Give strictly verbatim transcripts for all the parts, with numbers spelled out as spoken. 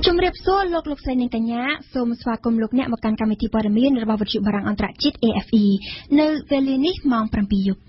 ជំរាបសួរលោកលោកស្រីនាងកញ្ញាសូមស្វាគមន៍លោកអ្នកមកកាន់កម្មវិធីព័ត៌មានរបស់វិទ្យុបារាំងអន្តរជាតិ A F E នៅវេលានេះម៉ោង 7 យប់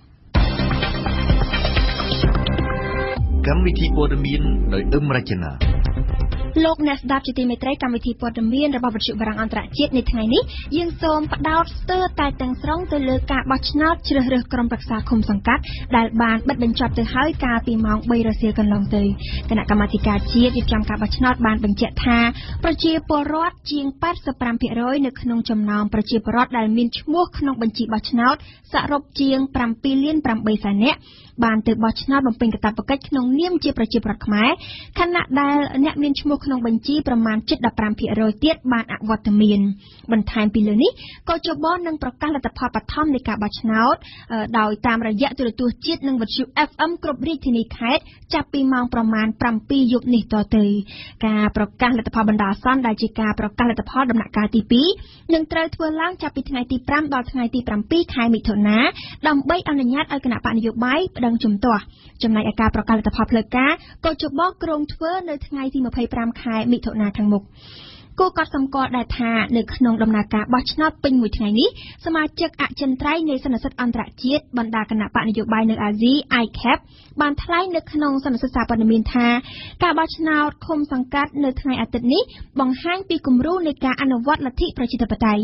កម្មវិធីព័ត៌មានដោយអឹមរចនាលោកអ្នកស្ដាប់ជាទីមេត្រីកម្មវិធីព័ត៌មានរបស់វិទ្យុបារាំងអន្តរជាតិនៅថ្ងៃនេះយើងសូមផ្ដោតស្ទើរតែទាំងស្រុងទៅលើការបោះឆ្នោតជ្រើសរើសក្រុមប្រឹក្សាឃុំសង្កាត់ដែលបានបិទបញ្ចប់ទៅហើយកាលពីម៉ោង 3 រសៀលកន្លងទៅគណៈកម្មាធិការជាតិរៀបចំការបោះឆ្នោតបានបញ្ជាក់ថាប្រជាពលរដ្ឋជាង 八十五%នៅក្នុងចំណោមប្រជាពលរដ្ឋដែលមានឈ្មោះក្នុងបញ្ជីបោះឆ្នោតសរុបជាង bảyលានtámសែននាក់បានទៅបោះឆ្នោតបំពេញកាតព្វកិច្ចក្នុងនាមជាប្រជាពលរដ្ឋខ្មែរខណៈដែលអ្នកមានឈ្មោះក្នុងបញ្ជីប្រមាណ ជិត 15% ទៀតបានអវត្តមានបន្ថែមពីលើនេះកោជបនឹងប្រកាសលទ្ធផលបឋមនៃការបោះឆ្នោតដោយតាមរយៈទូរទស្សន៍ជាតិនិងវិទ្យុ F M គ្រប់រាជធានីខេត្តចាប់ពីម៉ោងប្រមាណ bảy យប់នេះតទៅការប្រកាសលទ្ធផលបណ្ដោះអាសន្នដែលជាការប្រកាសលទ្ធផលដំណាក់កាលទី ពីរនឹងត្រូវធ្វើឡើងចាប់ពីថ្ងៃទី 5 ដល់ថ្ងៃទី bảy ខែមិថុនាដើម្បីអនុញ្ញាតឲ្យគណៈបកនយោបាយប្តឹងជំទាស់ចំណែកឯការប្រកាសលទ្ធផលផ្លូវការកោជបក្រុងធ្វើនៅថ្ងៃទី 25 ខែមិថុនាខាងមុខគូកត់សម្គាល់ដែរថានៅក្នុងដំណើរការបោះឆ្នោតពេញមួយថ្ងៃនេះសមាជិកអចិន្ត្រៃយ៍នៃសន្និសីទអន្តរជាតិបណ្ដាគណៈបកនយោបាយនៅអាស៊ី I C A P បានថ្លែងនៅក្នុងសន្និសីទសារព័ត៌មានថាការបោះឆ្នោតឃុំសង្កាត់នៅថ្ងៃអាទិត្យនេះបង្ហាញពីគំរូនៃការអនុវត្តលទ្ធិប្រជាធិបតេយ្យ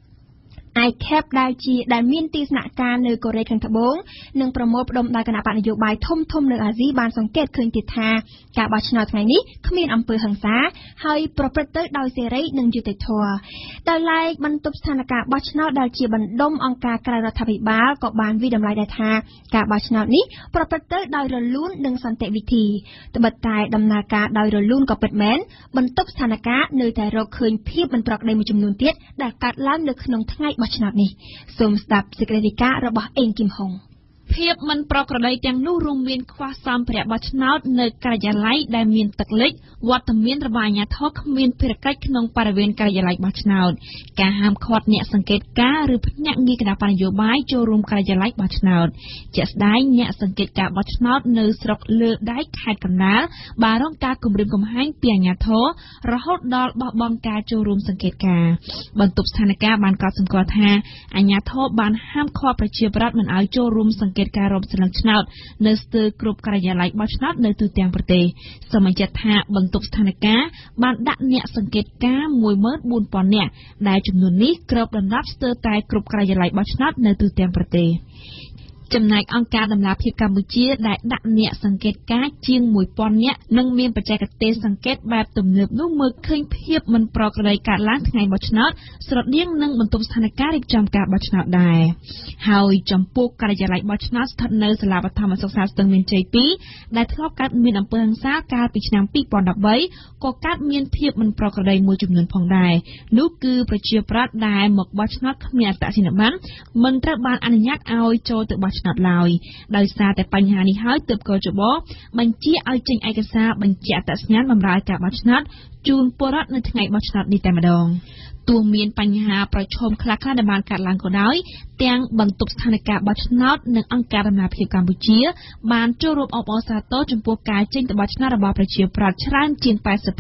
I C A P ដែលជាដែលមានទីស្នាក់ការនៅកូរ៉េខាងត្បូងនិងប្រមូលផ្ដុំដោយគណៈបកនយោបាយធំធំនៅអាស៊ីបានសង្កេតឃើញទៀតថាការបោះឆ្នោតថ្ងៃនេះគ្មានអំពើហិង្សាហើយប្រព្រឹត្តទៅដោយសេរីនិងយុត្តិធម៌ដោយឡែកបន្ទប់ស្ថានភាពបោះឆ្នោតដែលជាបណ្ដុំអង្គការក្រៅរដ្ឋាភិបាលក៏បានវិតម្លៃដែរថាការបោះឆ្នោតនេះប្រព្រឹត្តទៅដោយរលូននិងសន្តិវិធីត្បិតតែដំណើរការដោយរលូនក៏ពិតមែនបន្ទប់ស្ថានភាពនៅតែរកឃើញភាពមិនប្រក្រតីមួយចំនួនទៀតដែលកើតឡើងនៅក្នុងថ្ងៃបោះឆ្នោតនេះសូមស្ដាប់សេចក្តីរាយការណ៍របស់អេងគឹមហុងភាពមិនប្រក្រតីទាំងនោះរួមមានខ្វះសម្ភារៈបោះឆ្នោតនៅការិយាល័យដែលមានទឹកលិចវត្តមានរបស់អាជ្ញាធរគ្មានភារកិច្ចក្នុងបរិវេណការិយាល័យបោះឆ្នោតការហាមឃាត់អ្នកសង្កេតការណ៍ឬភ្នាក់ងារគណៈបញ្ញយោបាយចូលរួមការិយាល័យបោះឆ្នោតជាក់ស្ដែងអ្នកសង្កេតការបោះឆ្នោតនៅស្រុកលើដែកខេត្តកណ្ដាលបានរងការគំរាមកំហែងពីអាជ្ញាធររហូតដល់បោះបង់ការចូលរួមសង្កេតការណ៍បន្ទប់ស្ថានភាពបានកត់សម្គាល់ថាអាជ្ញាធរបានហាមឃាត់ប្រជាពលរដ្ឋមិនឲ្យចូលរួមសង្កេតការរំសន្លឹកឆ្នោតនៅស្ទើរគ្រប់ការិយាល័យបោះឆ្នោតនៅទូទាំងប្រទេសសមាជិកថាបន្ទប់ស្ថានភាពបានដាក់អ្នកសង្កេតការណ៍ មួយម៉ឺនបួនពាន់នាក់ដែលចំនួននេះគ្របដណ្ដប់ស្ទើរតែគ្រប់ការិយាល័យបោះឆ្នោតនៅទូទាំងប្រទេសចំណែកអង្គការដំណាភៀបកម្ពុជាដែលដាក់អ្នកសង្កេតការណ៍ជាង មួយពាន់នាក់និងមានបច្ចេកទេសសង្កេតបែបទំនើបនោះមើលឃើញភាពមិនប្រក្រតីកើតឡើងថ្ងៃបោះឆ្នោតស្រដៀងនឹងបន្ទប់ស្ថានភាពរៀបចំការបោះឆ្នោតដែរហើយចំពោះការិយាល័យបោះឆ្នោតស្ថិតនៅសាលាបឋមសិក្សាស្ទឹងមានជ័យ ពីរដែលធ្លាប់កើតមានអំពើហិង្សាកាលពីឆ្នាំ ពីរពាន់ដប់បីក៏កើតមានភាពមិនប្រក្រតីមួយចំនួនផងដែរនោះគឺប្រជាប្រដ្ឋដែលមកបោះឆ្នោតគ្មានអត្តសញ្ញាណប័ណ្ណមិនត្រូវបានអនុញ្ញាតឲ្យចូលទៅបោះឆ្នោតឡើយដោយសារតែបញ្ហានេះហើយទើបកោជបបញ្ជាឲ្យចេញឯកសារបញ្ជាក់អត្តសញ្ញាណបម្រើការបោះឆ្នោតជូនពលរដ្ឋនៅថ្ងៃបោះឆ្នោតនេះតែម្ដងទោះមានបញ្ហាប្រឈមខ្លះៗដែលបានកើតឡើងក៏ដោយទាំងបន្ទប់ស្ថានភាពបោះឆ្នោតនិងអង្គការដំណាភៀបកម្ពុជាបានចូលរួមអបអរសាទរចំពោះការចេញទៅបោះឆ្នោតរបស់ប្រជាប្រដ្ឋច្រើនជាង 八十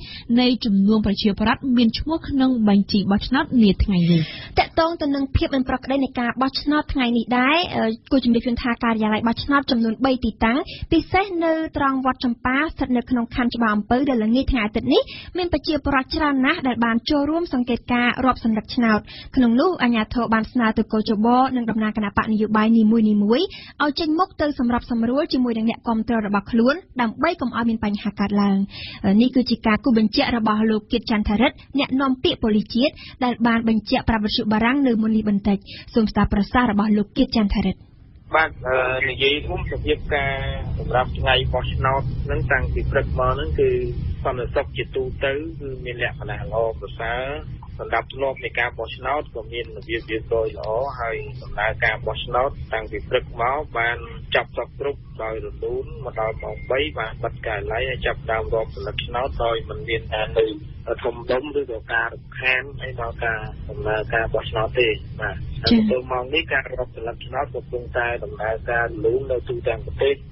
% នៃចំនួនប្រជាប្រដ្ឋមានឈ្មោះក្នុងបញ្ជីបោះឆ្នោតនាថ្ងៃនេះតកតងទៅនឹងភាពមិនប្រក្រតីនៃការបោះឆ្នោតថ្ងៃនេះដែរគូជំរាបជូនថាការិយាល័យបោះឆ្នោតចំនួន បី ទីតាំងពិសេសនៅត្រង់វត្តចម្ប៉ាស្ថិតនៅក្នុងខណ្ឌច្បារអំពៅដែលល្ងាចថ្ងៃអាទិត្យនេះមានប្រជាពលរដ្ឋច្រើនណាស់ដែលបានចូលរួមសង្កេតការរាប់សន្លឹកឆ្នោតក្នុងនោះអាជ្ញាធរបានស្នើទៅកោជបនិងដំណើរគណៈបកនយោបាយនីមួយៗឲ្យចេញមុខទៅសម្របសម្រួលជាមួយនឹងអ្នកគាំទ្ររបស់ខ្លួនដើម្បីកុំឲ្យមានបញ្ហាកើតឡើងនេះគឺជាការគូបញ្ជាក់របស់លោកគៀតចន្ទថារិទ្ធអ្នកនាំពាក្យប៉ូលីសជាតិដែលបានបញ្ជាក់ប្រាប់វិទ្យុបារាំងនៅមុននេះបន្តិចសូមស្ដាប់ប្រសាសន៍របស់លោកគៀតចន្ទថារិទ្ធបាទនិយាយរួមសភាពការសម្រាប់ថ្ងៃបោះឆ្នោតនឹងតាំងពីព្រឹកមកហ្នឹងគឺសន្តិសុខជាទូទៅគឺមានលក្ខណៈល្អប្រសើរសម្រាប់ធ្លាប់នៃការបោះឆ្នោតក៏មានរបៀបរៀបរយល្អហើយដំណើរការបោះឆ្នោតតាំងពីព្រឹកមកបានចាប់សពគ្រប់ដោយរលូនមកដល់ម៉ោង បីបានបិទការិយាល័យហើយចាប់ដើមរាប់សន្លឹកឆ្នោតដោយមិនមានការទៅធំដុំឬក៏ការរំខានអីដល់ការដំណើរការបោះឆ្នោតទេបាទហើយទៅម៉ោងនេះការរាប់សន្លឹកឆ្នោតកំពុងតែដំណើរការរលូននៅទូទាំងប្រទេស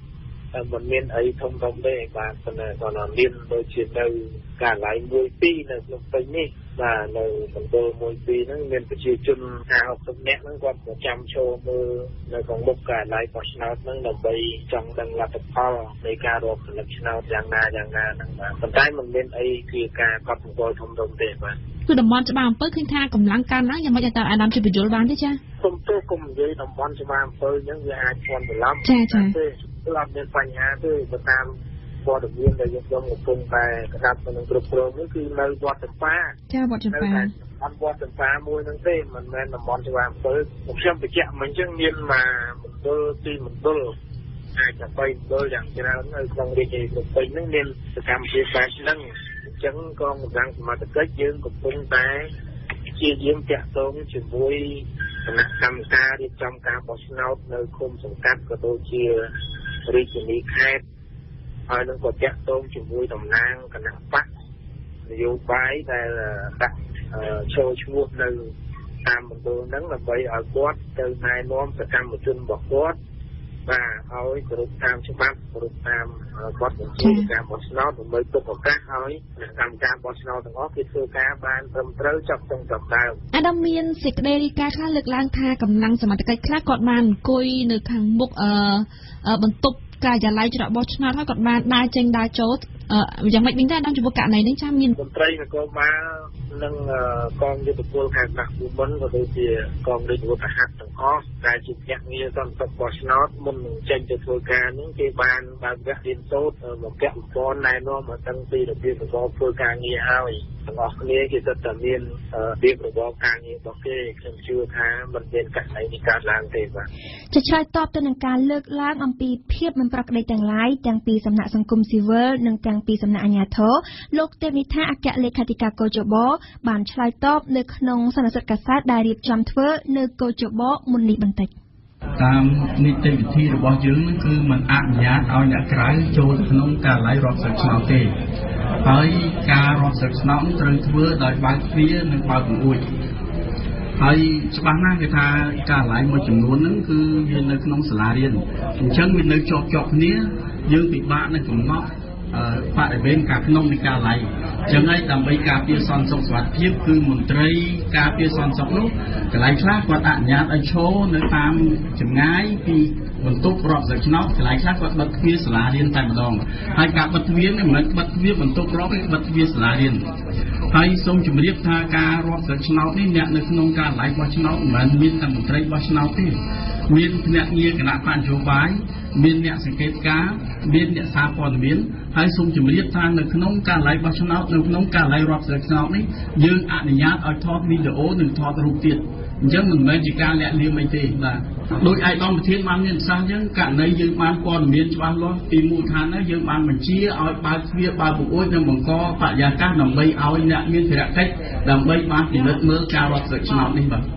mình miền ấy thông thông đây và phần này còn là miền đôi chuyện đâu cả lại mùi pi là lúc tính đi và lời mình đôi mùi pi nó miền phải chia chân hà học tập nhẹ nó còn một trăm châu mưa rồi còn một cả lại có nào nó là bay trong đang là tập phao để cả rồi là nào giang na giang na năng mà phần tay mình miền ấy thì cả còn một đôi thông thông đây mà គឺតំបន់ច្បារអំពើឃើញថាកម្លាំងកើនឡើងយ៉ាងម៉េចតើអាដាមជួយបញ្យល់បានទេចាគុំទៅគុំនិយាយតំបន់ច្បារអំពើហ្នឹងវាអាចជន់ច្រឡំចាចាគឺអត់មានបញ្ហាទេបើតាមព័ត៌មានដែលយើងយកកំពុងតែក្រាបទៅនឹងគ្រប់គ្រងនេះគឺនៅវត្តចម្ប៉ាចាវត្តចម្ប៉ាអត់វត្តចម្ប៉ាមួយហ្នឹងទេមិនមែនតំបន់ច្បារអំពើខ្ញុំបញ្ជាក់មិនអញ្ចឹងមានមកមណ្ឌលទីមណ្ឌលអាចจะไปមណ្ឌលយ៉ាងច្រើននៅក្នុងរាជធានីភ្នំពេញហ្នឹងមានសកម្មភាពបែបហ្នឹងអញ្ចឹងកងកម្លាំងសមត្ថកិច្ចយើងកំពុងតែជាយាមតាក់ទងជាមួយគណៈកម្មការរៀបចំការបោះឆ្នោតនៅឃុំសង្កាត់ក៏ដូចជារាជធានីខេត្តហើយនឹងក៏តាក់ទងជាមួយតំណាងគណៈបកនយោបាយដែលដាក់ចូលឈ្មោះនៅតាមមណ្ឌលហ្នឹងដើម្បីឲ្យគាត់ទៅណែនាំសកម្មជនរបស់គាត់បាទឲ្យគោរពតាមច្បាប់គោរពតាមបទបញ្ជាការបោះឆ្នោតដើម្បីទុកឱកាសឲ្យកម្មការបោះឆ្នោតទាំងអស់គេធ្វើការបានត្រឹមត្រូវចាប់ចុងចាប់ដើមអាដាមមានសេចក្តីរាយការណ៍ខ្លះលើកឡើងថាកម្លាំងសមត្ថកិច្ចខ្លះគាត់បានអង្គុយនៅខាងមុខអឺបន្ទប់ការិយាល័យច្រកបោះឆ្នោតហើយគាត់បានដើរចេញដើរចូលយ៉ាងម៉េចវិញដែរអាដាមចំពោះករណីនេះចាមានមន្ត្រីនគរបាលនិងកងយុទ្ធពលខេត្តដាក់ភូមិន្ទក៏ដូចជាកងរាជអាវុធហត្ថទាំងអស់ដែលជាភ្នាក់ងារសន្តិសុខបោះឆ្នោតមុននឹងចេញទៅធ្វើការនេះគេបានបើកវគ្គរៀនសូត្របំពាក់បំពន់ណែនាំឲ្យដឹងពីរបៀបរបបធ្វើការងារហើយទាំងអស់គ្នាគេសិតតែមានរបៀបរបបការងាររបស់គេខ្ញុំជឿថាមិនមានករណីនេះកើតឡើងទេបាទជាឆ្លើយតបទៅនឹងការលើកឡើងអំពីភាពមិនប្រក្រតីទាំងឡាយទាំងពីសំណាក់សង្គមស៊ីវិលនិងទាំងពីសំណាក់អាជ្ញាធរលោកទេពនិថាអគ្គលេខាធិការកោជបបានឆ្លើយតបនៅក្នុងសន្និសីទកាសែតដែលរៀបចំធ្វើនៅកោជបមុននេះបន្តិចតាមនីតិវិធីរបស់យើងនឹងគឺមិនអនុញ្ញាតឲ្យអ្នកក្រៅចូលក្នុងការឡាយរាប់សិបឆ្នោតទេហើយការរាប់សិបឆ្នោតត្រូវធ្វើដោយបើកទ្វារនិងបើកបង្អួចហើយច្បាស់ណាស់គេថាការឡាយមួយចំនួនហ្នឹងគឺវានៅក្នុងសាលារៀនអញ្ចឹងវានៅជាប់ជាប់គ្នាយើងពិបាកនឹងកំណត់បរិវេណការក្នុងនៃការឡាយចឹងហើយដើម្បីការពារសន្តិសុខសុវត្ថិភាពគឺមន្ត្រីការពារសន្តិសុខនោះកន្លែងខ្លះគាត់អនុញ្ញាតឲ្យឈរនៅតាមចម្ងាយពីបន្ទប់រាប់សិបឆ្នោតកន្លែងខ្លះគាត់បិទទ្វារសាលារៀនតែម្ដងហើយការបិទទ្វារនេះមិនមែនបិទទ្វារបន្ទប់រាប់ទេបិទទ្វារសាលារៀនហើយសូមជម្រាបថាការរាប់សិបឆ្នោតនេះអ្នកនៅក្នុងការឡាយបោះឆ្នោតមិនមែនមានតែមន្ត្រីបោះឆ្នោតទេមានភ្នាក់ងារគណៈបញ្ញយោបាយមានអ្នកសង្កេតការមានអ្នកសារព័ត៌មានហើយសូមជម្រាបថានៅក្នុងការឡាយបោះឆ្នោតនៅក្នុងការឡាយរាប់សិបឆ្នោតនេះយើងអនុញ្ញាតឲ្យថតវីដេអូនិងថតរូបទៀតអញ្ចឹងមិនមែនជាការលាក់លៀមអីទេបាទដោយឯកឧត្តមប្រធានបានមានប្រសាសន៍អញ្ចឹងករណីយើងបានព័ត៌មានច្បាស់លាស់ពីមូលដ្ឋានហើយយើងបានបញ្ជាឲ្យបើកទ្វារបើកបង្អួចនិងបង្កបរិយាកាសដើម្បីឲ្យអ្នកមានភារកិច្ចដើម្បីបានពិនិត្យមើលការរាប់សិបឆ្នោតនេះបាទ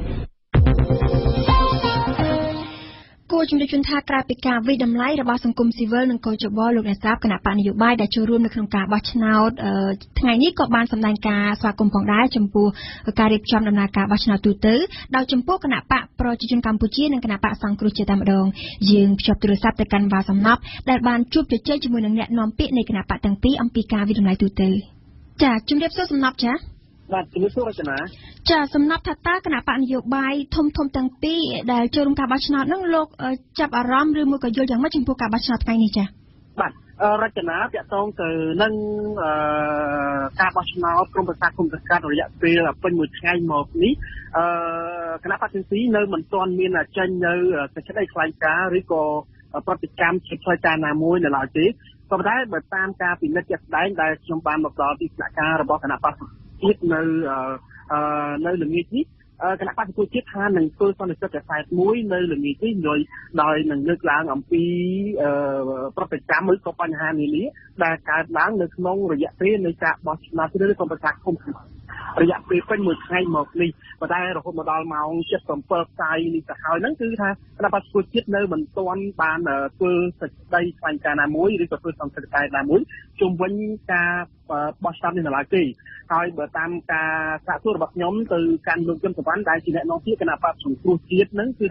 គួរជំរាបជូនថាក្រៅពីការវិតម្លៃរបស់សង្គមស៊ីវិលនិងកោជបលោកអ្នកស្ដាប់គណៈបកនយោបាយដែលចូលរួមនៅក្នុងការបោះឆ្នោតថ្ងៃនេះក៏បានសម្ដែងការស្វាគមន៍ផងដែរចំពោះការរៀបចំដំណើរការបោះឆ្នោតទូទៅដោយចំពោះគណៈបកប្រជាជនកម្ពុជានិងគណៈបកសង្គ្រោះជាតិតែម្ដងយើងភ្ជាប់ទូរស័ព្ទទៅកាន់បាសំណប់ដែលបានជួបជជែកជាមួយនឹងអ្នកនាំពាក្យនៃគណៈបកទាំងពីរអំពីការវិតម្លៃទូទៅចាជំរាបសួរសំណប់ចាបាទជំរាបសួររចនាចាសំណប់ថាតើគណៈបកនយោបាយធំធំទាំងពីរដែលចូលរួមការបោះឆ្នោតហ្នឹងលោកចាប់អារម្មណ៍ឬមួយក៏យល់យ៉ាងម៉េចចំពោះការបោះឆ្នោតថ្ងៃនេះចាបាទរចនាតាក់ទងទៅនឹងការបោះឆ្នោតក្រុមប្រឹក្សាគុំសង្កាត់រយៈពេលពេញមួយថ្ងៃមកនេះគណៈបកទាំងពីរនៅមិនទាន់មានចេញនៅសេចក្តីថ្លែងការណ៍ឬក៏ប្រតិកម្មជាផ្លូវការណាមួយនៅឡើយទេក៏ប៉ុន្តែបើតាមការពិនិត្យជាក់ស្ដែងដែលខ្ញុំបានមកដល់ទីស្នាក់ការរបស់គណៈបកជាតិនៅនៅល្ងាចនេះគណៈបកសង្គ្រោះជាតិថានឹងធ្វើសន្និសីទកាសែតមួយនៅល្ងាចនេះដោយដោយនឹងលើកឡើងអំពីប្រតិកម្មឬក៏បញ្ហានានាដែលកើតឡើងនៅក្នុងរយៈពេលនៃការបោះឆ្នោតឬក៏ប្រកាសគុំរយៈពេលពេញមួយថ្ងៃមកនេះប៉ុន្តែរហូតមកដល់ម៉ោង ជិត 7 ផ្សាយនេះទៅហើយហ្នឹងគឺថាគណៈបកសង្គ្រោះជាតិនៅមិនទាន់បានធ្វើសេចក្តីថ្លែងការណ៍ណាមួយឬក៏ធ្វើសន្និសីទកាសែតណាមួយជុំវិញការបោះឆ្នោតនេះនៅឡើយទេហើយបើតាមការសាកសួររបស់ខ្ញុំទៅកាន់លោកយមសវណ្ណដែលជាអ្នកនាំពាក្យគណៈបកសង្គ្រោះជាតិហ្នឹងគឺថា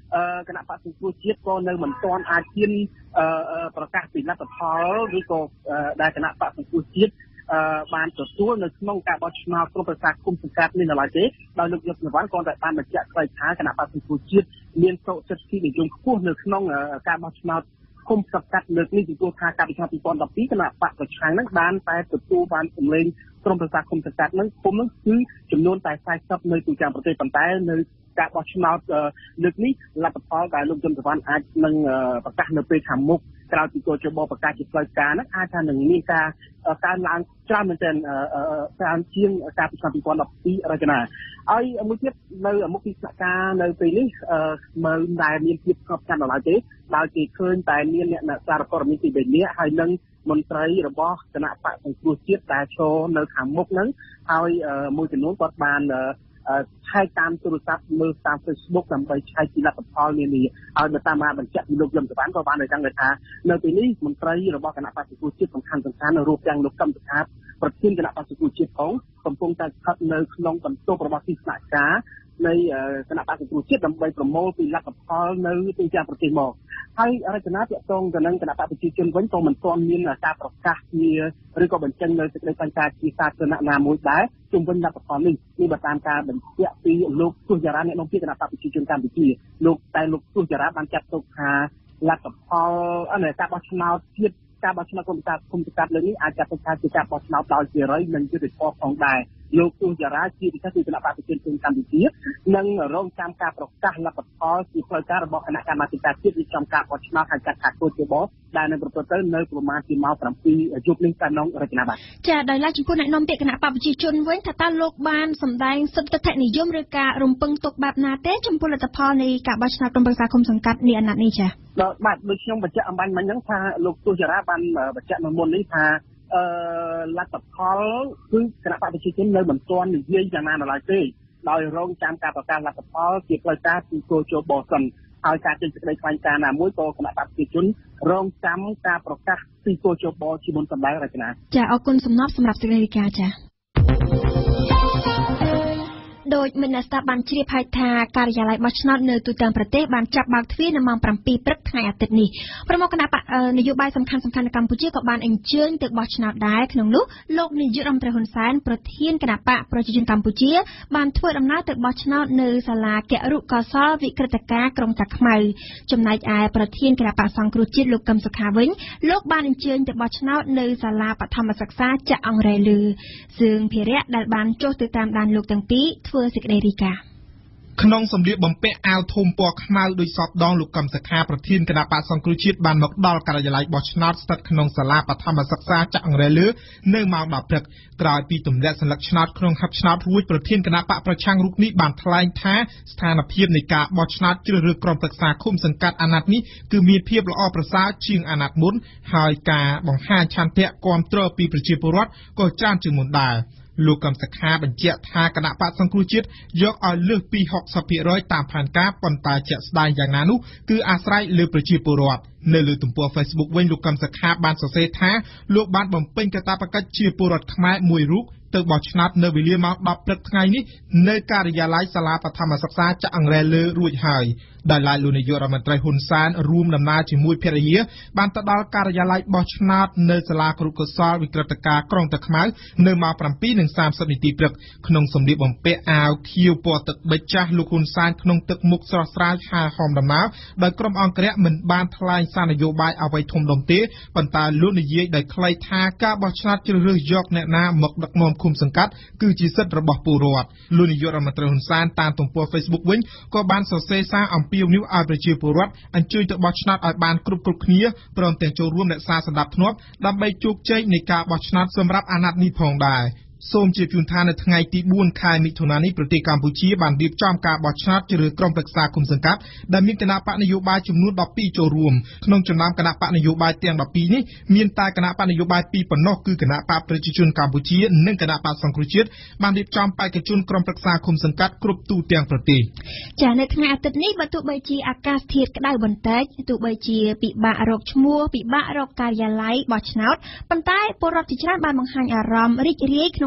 គណៈបក្សសង្គ្រោះជាតិក៏នៅមិនទាន់អាចហ៊ានប្រកាសពីលទ្ធផលឬក៏ដែលគណៈបក្សសង្គ្រោះជាតិបានទទួលនៅក្នុងការបោះឆ្នោតក្រុមប្រឹក្សាគុំសង្កាត់នេះនៅឡើយទេដោយលោកយុទ្ធនវណ្ណក៏តែបានបញ្ជាក់ស្ដីថាគណៈបក្សសង្គ្រោះជាតិមានសុខចិត្តទីនិយមខ្ពស់នៅក្នុងការបោះឆ្នោតគុំសង្កាត់លើកនេះទទួលថាការបោះឆ្នោតពីរពាន់ដប់ពីរគណៈបក្សប្រឆាំងនឹងបានតែទទួលបានសម្លេងក្រុមប្រឹក្សាគុំសង្កាត់នឹងគុំនឹងគឺចំនួនតែខ្សែសឹបនៅទូទាំងប្រទេសប៉ុន្តែនៅការបោះឆ្នោតលើកនេះលទ្ធផលដែលលោកយុទ្ធនវណ្ណអាចនឹងប្រកាសនៅពេលខាងមុខក្រោយពីកោជបប្រកាសជាផ្លូវការហ្នឹងអាចថានឹងមានការកើនឡើងច្រើនមែនទែនច្រើនជាងការបោះឆ្នោតពីរពាន់ដប់ពីររចនាហើយមួយទៀតនៅមុខទីស្នាក់ការនៅពេលនេះមើលដែលមានភាពស្ងប់ស្ងាត់ដល់ហើយទេដោយគេឃើញតែមានអ្នកសារព័ត៌មានទីបីនាក់ហើយនឹងមន្ត្រីរបស់គណៈបក្សសង្គ្រោះជាតិដែលឈរនៅខាងមុខហ្នឹងហើយមួយចំនួនគាត់បានឆែកតាមទូរស័ព្ទមើលតាម Facebook ដើម្បីឆែកពីលទ្ធផលនានាហើយបើតាមការបញ្ជាក់ពីលោកយមសវណ្ណក៏បានឲ្យដឹងថានៅពេលនេះមន្ត្រីរបស់គណៈបក្សសង្គ្រោះជាតិសំខាន់សំខាន់រួមទាំងលោកកឹមសុខាប្រធានគណៈបក្សសង្គ្រោះជាតិផងកំពុងតែស្ថិតនៅក្នុងបន្ទប់របស់ទីស្នាក់ការនៃគណៈបក្សសង្គ្រោះជាតិដើម្បីប្រមូលពីលទ្ធផលនៅទូទាំងប្រទេសមកហើយរចនាទាក់ទងទៅនឹងគណៈបក្សប្រជាជនវិញក៏មិនទាន់មានការប្រកាសជាឬក៏បញ្ចេញនៅសេចក្តីថ្លែងការណ៍ជាសាធារណៈណាមួយដែរជុំវិញលទ្ធផលនេះនេះបើតាមការបញ្ជាក់ពីលោកសុចារាអ្នកនាំពាក្យគណៈបក្សប្រជាជនកម្ពុជាលោកតែលោកសុចារាបានចាត់ទុកថាលទ្ធផលអនុការបោះឆ្នោតជាតិការបោះឆ្នោតគុំសង្កាត់គុំសង្កាត់លើនេះអាចចាត់ទុកថាជាការបោះឆ្នោតដោយសេរីនិងយុត្តិធម៌ផងដែរលោកសុចារាជាពិសេសគឺគណៈបក្សប្រជាជនកម្ពុជានឹងរងចាំការប្រកាសលទ្ធផលជាផ្លូវការរបស់គណៈកម្មាធិការជាតិរៀបចំការបោះឆ្នោតហៅកាត់ថាកោជបដែលនឹងប្រព្រឹត្តទៅនៅប្រមាណជាម៉ោងប្រាំពីរយប់នេះតែក្នុងរចនាបាទចាដោយឡែកចំពោះអ្នកនាំពាក្យគណៈបក្សប្រជាជនវិញថាតើលោកបានសម្ដែងសិទ្ធិទិដ្ឋិនិយមឬការរំពឹងទុកបែបណាទេចំពោះលទ្ធផលនៃការបោះឆ្នោតក្រុមប្រឹក្សាគុំសង្កាត់នេះអាណត្តិនេះចាបាទដូចខ្ញុំបញ្ជាក់អំបញ្ញមិញហ្នឹងថាលោកសុចារាបានបញ្ជាក់នៅមុននេះថាអឺលទ្ធផលគឺគណៈបក្សប្រជាជននៅមិនទាន់និយាយយ៉ាងណានៅឡើយទេដោយរងចាំការប្រកាសលទ្ធផលជាផ្លូវការពីកោជបសិនហើយការចេញសេចក្តីថ្លែងការណ៍ណាមួយក៏គណៈបក្សប្រជាជនរងចាំការប្រកាសពីកោជបជាមុនសម្ដែងរចនាចាអរគុណសំណប់សម្រាប់សេចក្តីរាយការណ៍ចាដោយមានអ្នកស្ដាប់បានជ្រាបហើយថាការិយាល័យបោះឆ្នោតនៅទូទាំងប្រទេសបានចាប់បើកទ្វារនៅម៉ោងប្រាំពីរព្រឹកថ្ងៃអាទិត្យនេះប្រមុខគណៈបកនយោបាយសំខាន់ៗនៅកម្ពុជាក៏បានអញ្ជើញទៅបោះឆ្នោតដែរក្នុងនោះលោកនាយករដ្ឋមន្ត្រីហ៊ុនសែនប្រធានគណៈបកប្រជាជនកម្ពុជាបានធ្វើដំណើរទៅបោះឆ្នោតនៅសាលាគរុកោសលវិក្រិតការក្រុងតាខ្មៅចំណែកឯប្រធានគណៈបកសង្គ្រោះជាតិលោកកឹមសុខាវិញលោកបានអញ្ជើញទៅបោះឆ្នោតនៅសាលាបឋមសិក្សាចាក់អង្រែលឺសឿងភិរៈដែលបានចុះទៅតាមដានលោកទាំងពីរធ្វើសេចក្តីរាយការណ៍ក្នុងសម្លៀកបំពាក់អាវធំពណ៌ខ្មៅដោយសពដងលោកកឹមសុខាប្រធានគណៈបក្សសង្គ្រោះជាតិបានមកដល់ការិយាល័យបោះឆ្នោតស្ថិតក្នុងសាលាបឋមសិក្សាចាក់អង្រែលឺនៅម៉ោងដប់ព្រឹកក្រោយពីទម្លាក់សន្លឹកឆ្នោតក្នុងហັບឆ្នោតរួចប្រធានគណៈបកប្រឆាំងរូបនេះបានថ្លែងថាស្ថានភាពនៃការបោះឆ្នោតជ្រើសរើសក្រុមប្រឹក្សាឃុំសង្កាត់អាណត្តិនេះគឺមានភាពល្អប្រសើរជាងអាណត្តិមុនហើយការបង្ហាញឆន្ទៈគាំទ្រពីប្រជាពលរដ្ឋក៏ច្រើនជាងមុនដែរលោកកឹមសុខាបញ្ជាក់ថាគណៈបក្សសង្គ្រោះជាតិយកឲ្យលើសពីហុកសិបភាគរយតាមផែនការប៉ុន្តែជាក់ស្ដែងយ៉ាងណានោះគឺអាស្រ័យលើប្រជាពលរដ្ឋនៅលើទំព័រ Facebook វិញលោកកឹមសុខាបានសរសេរថាលោកបានបំពេញកាតព្វកិច្ចជាពលរដ្ឋខ្មែរមួយរូបទៅបោះឆ្នោតនៅវេលាម៉ោងដប់ព្រឹកថ្ងៃនេះនៅការិយាល័យសាលាបឋមសិក្សាចាក់អង្រែលឺរួចហើយដោយឡែកលោកនាយករដ្ឋមន្ត្រីហ៊ុនសែនរួមដំណើរជាមួយភរិយាបានទៅដល់ការិយាល័យបោះឆ្នោតនៅសាលាគរុកោសលវិក្រិតការក្រុងតាខ្មៅនៅម៉ោងប្រាំពីរនិងសាមសិបនាទីព្រឹកក្នុងសម្លៀកបំពាក់អាវខៀវពណ៌ទឹកប៊ិចចាស់លោកហ៊ុនសែនក្នុងទឹកមុខស្រស់ស្រាយហាហមដំណើរដោយក្រុមអង្គរៈមិនបានថ្លែងសារនយោបាយអ្វីធំដុំទេប៉ុន្តែលោកនិយាយដោយខ្លីថាការបោះឆ្នោតជ្រើសរើសយកអ្នកណាមកដឹកនាំឃុំសង្កាត់គឺជាសិទ្ធិរបស់ពលរដ្ឋលោកនាយករដ្ឋមន្ត្រីហ៊ុនសែនតាមទំព័រ Facebook វិញក៏បានសរសេរសារអំពាវនាវឲ្យប្រជាពលរដ្ឋអញ្ជើញទៅបោះឆ្នោតឲ្យបានគ្រប់គ្រប់គ្នាព្រមទាំងចូលរួមរក្សាសណ្ដាប់ធ្នាប់ដើម្បីជោគជ័យនៃការបោះឆ្នោតសម្រាប់អាណត្តិនេះផងដែរសូមជម្រាបថានៅថ្ងៃទីបួនខែមិថុនានេះប្រទេសកម្ពុជាបានរៀបចំការបោះឆ្នោតជ្រើសរើសក្រុមប្រឹក្សាឃុំសង្កាត់ដែលមានគណៈបកនយោបាយចំនួនដប់ពីរចូលរួមក្នុងចំណោមគណៈបកនយោបាយទាំងដប់ពីរនេះមានតែគណៈបកនយោបាយពីរប៉ុណ្ណោះគឺគណៈបកប្រជាជនកម្ពុជានិងគណៈបកសង្គ្រោះជាតិបានរៀបចំបេក្ខជនក្រុមប្រឹក្សាឃុំសង្កាត់គ្រប់ទូទាំងប្រទេសចានៅថ្ងៃអាទិត្យនេះបើទោះបីជាអាកាសធាតុក្តៅបន្តិចទោះបីជាពិបាករកឈ្មោះពិបាករកការិយាល័យបោះឆ្នោតប៉ុន្តែពលរដ្ឋជាច្រើនបានបង្ហាញអារម្មណ៍រីករាយក្នុង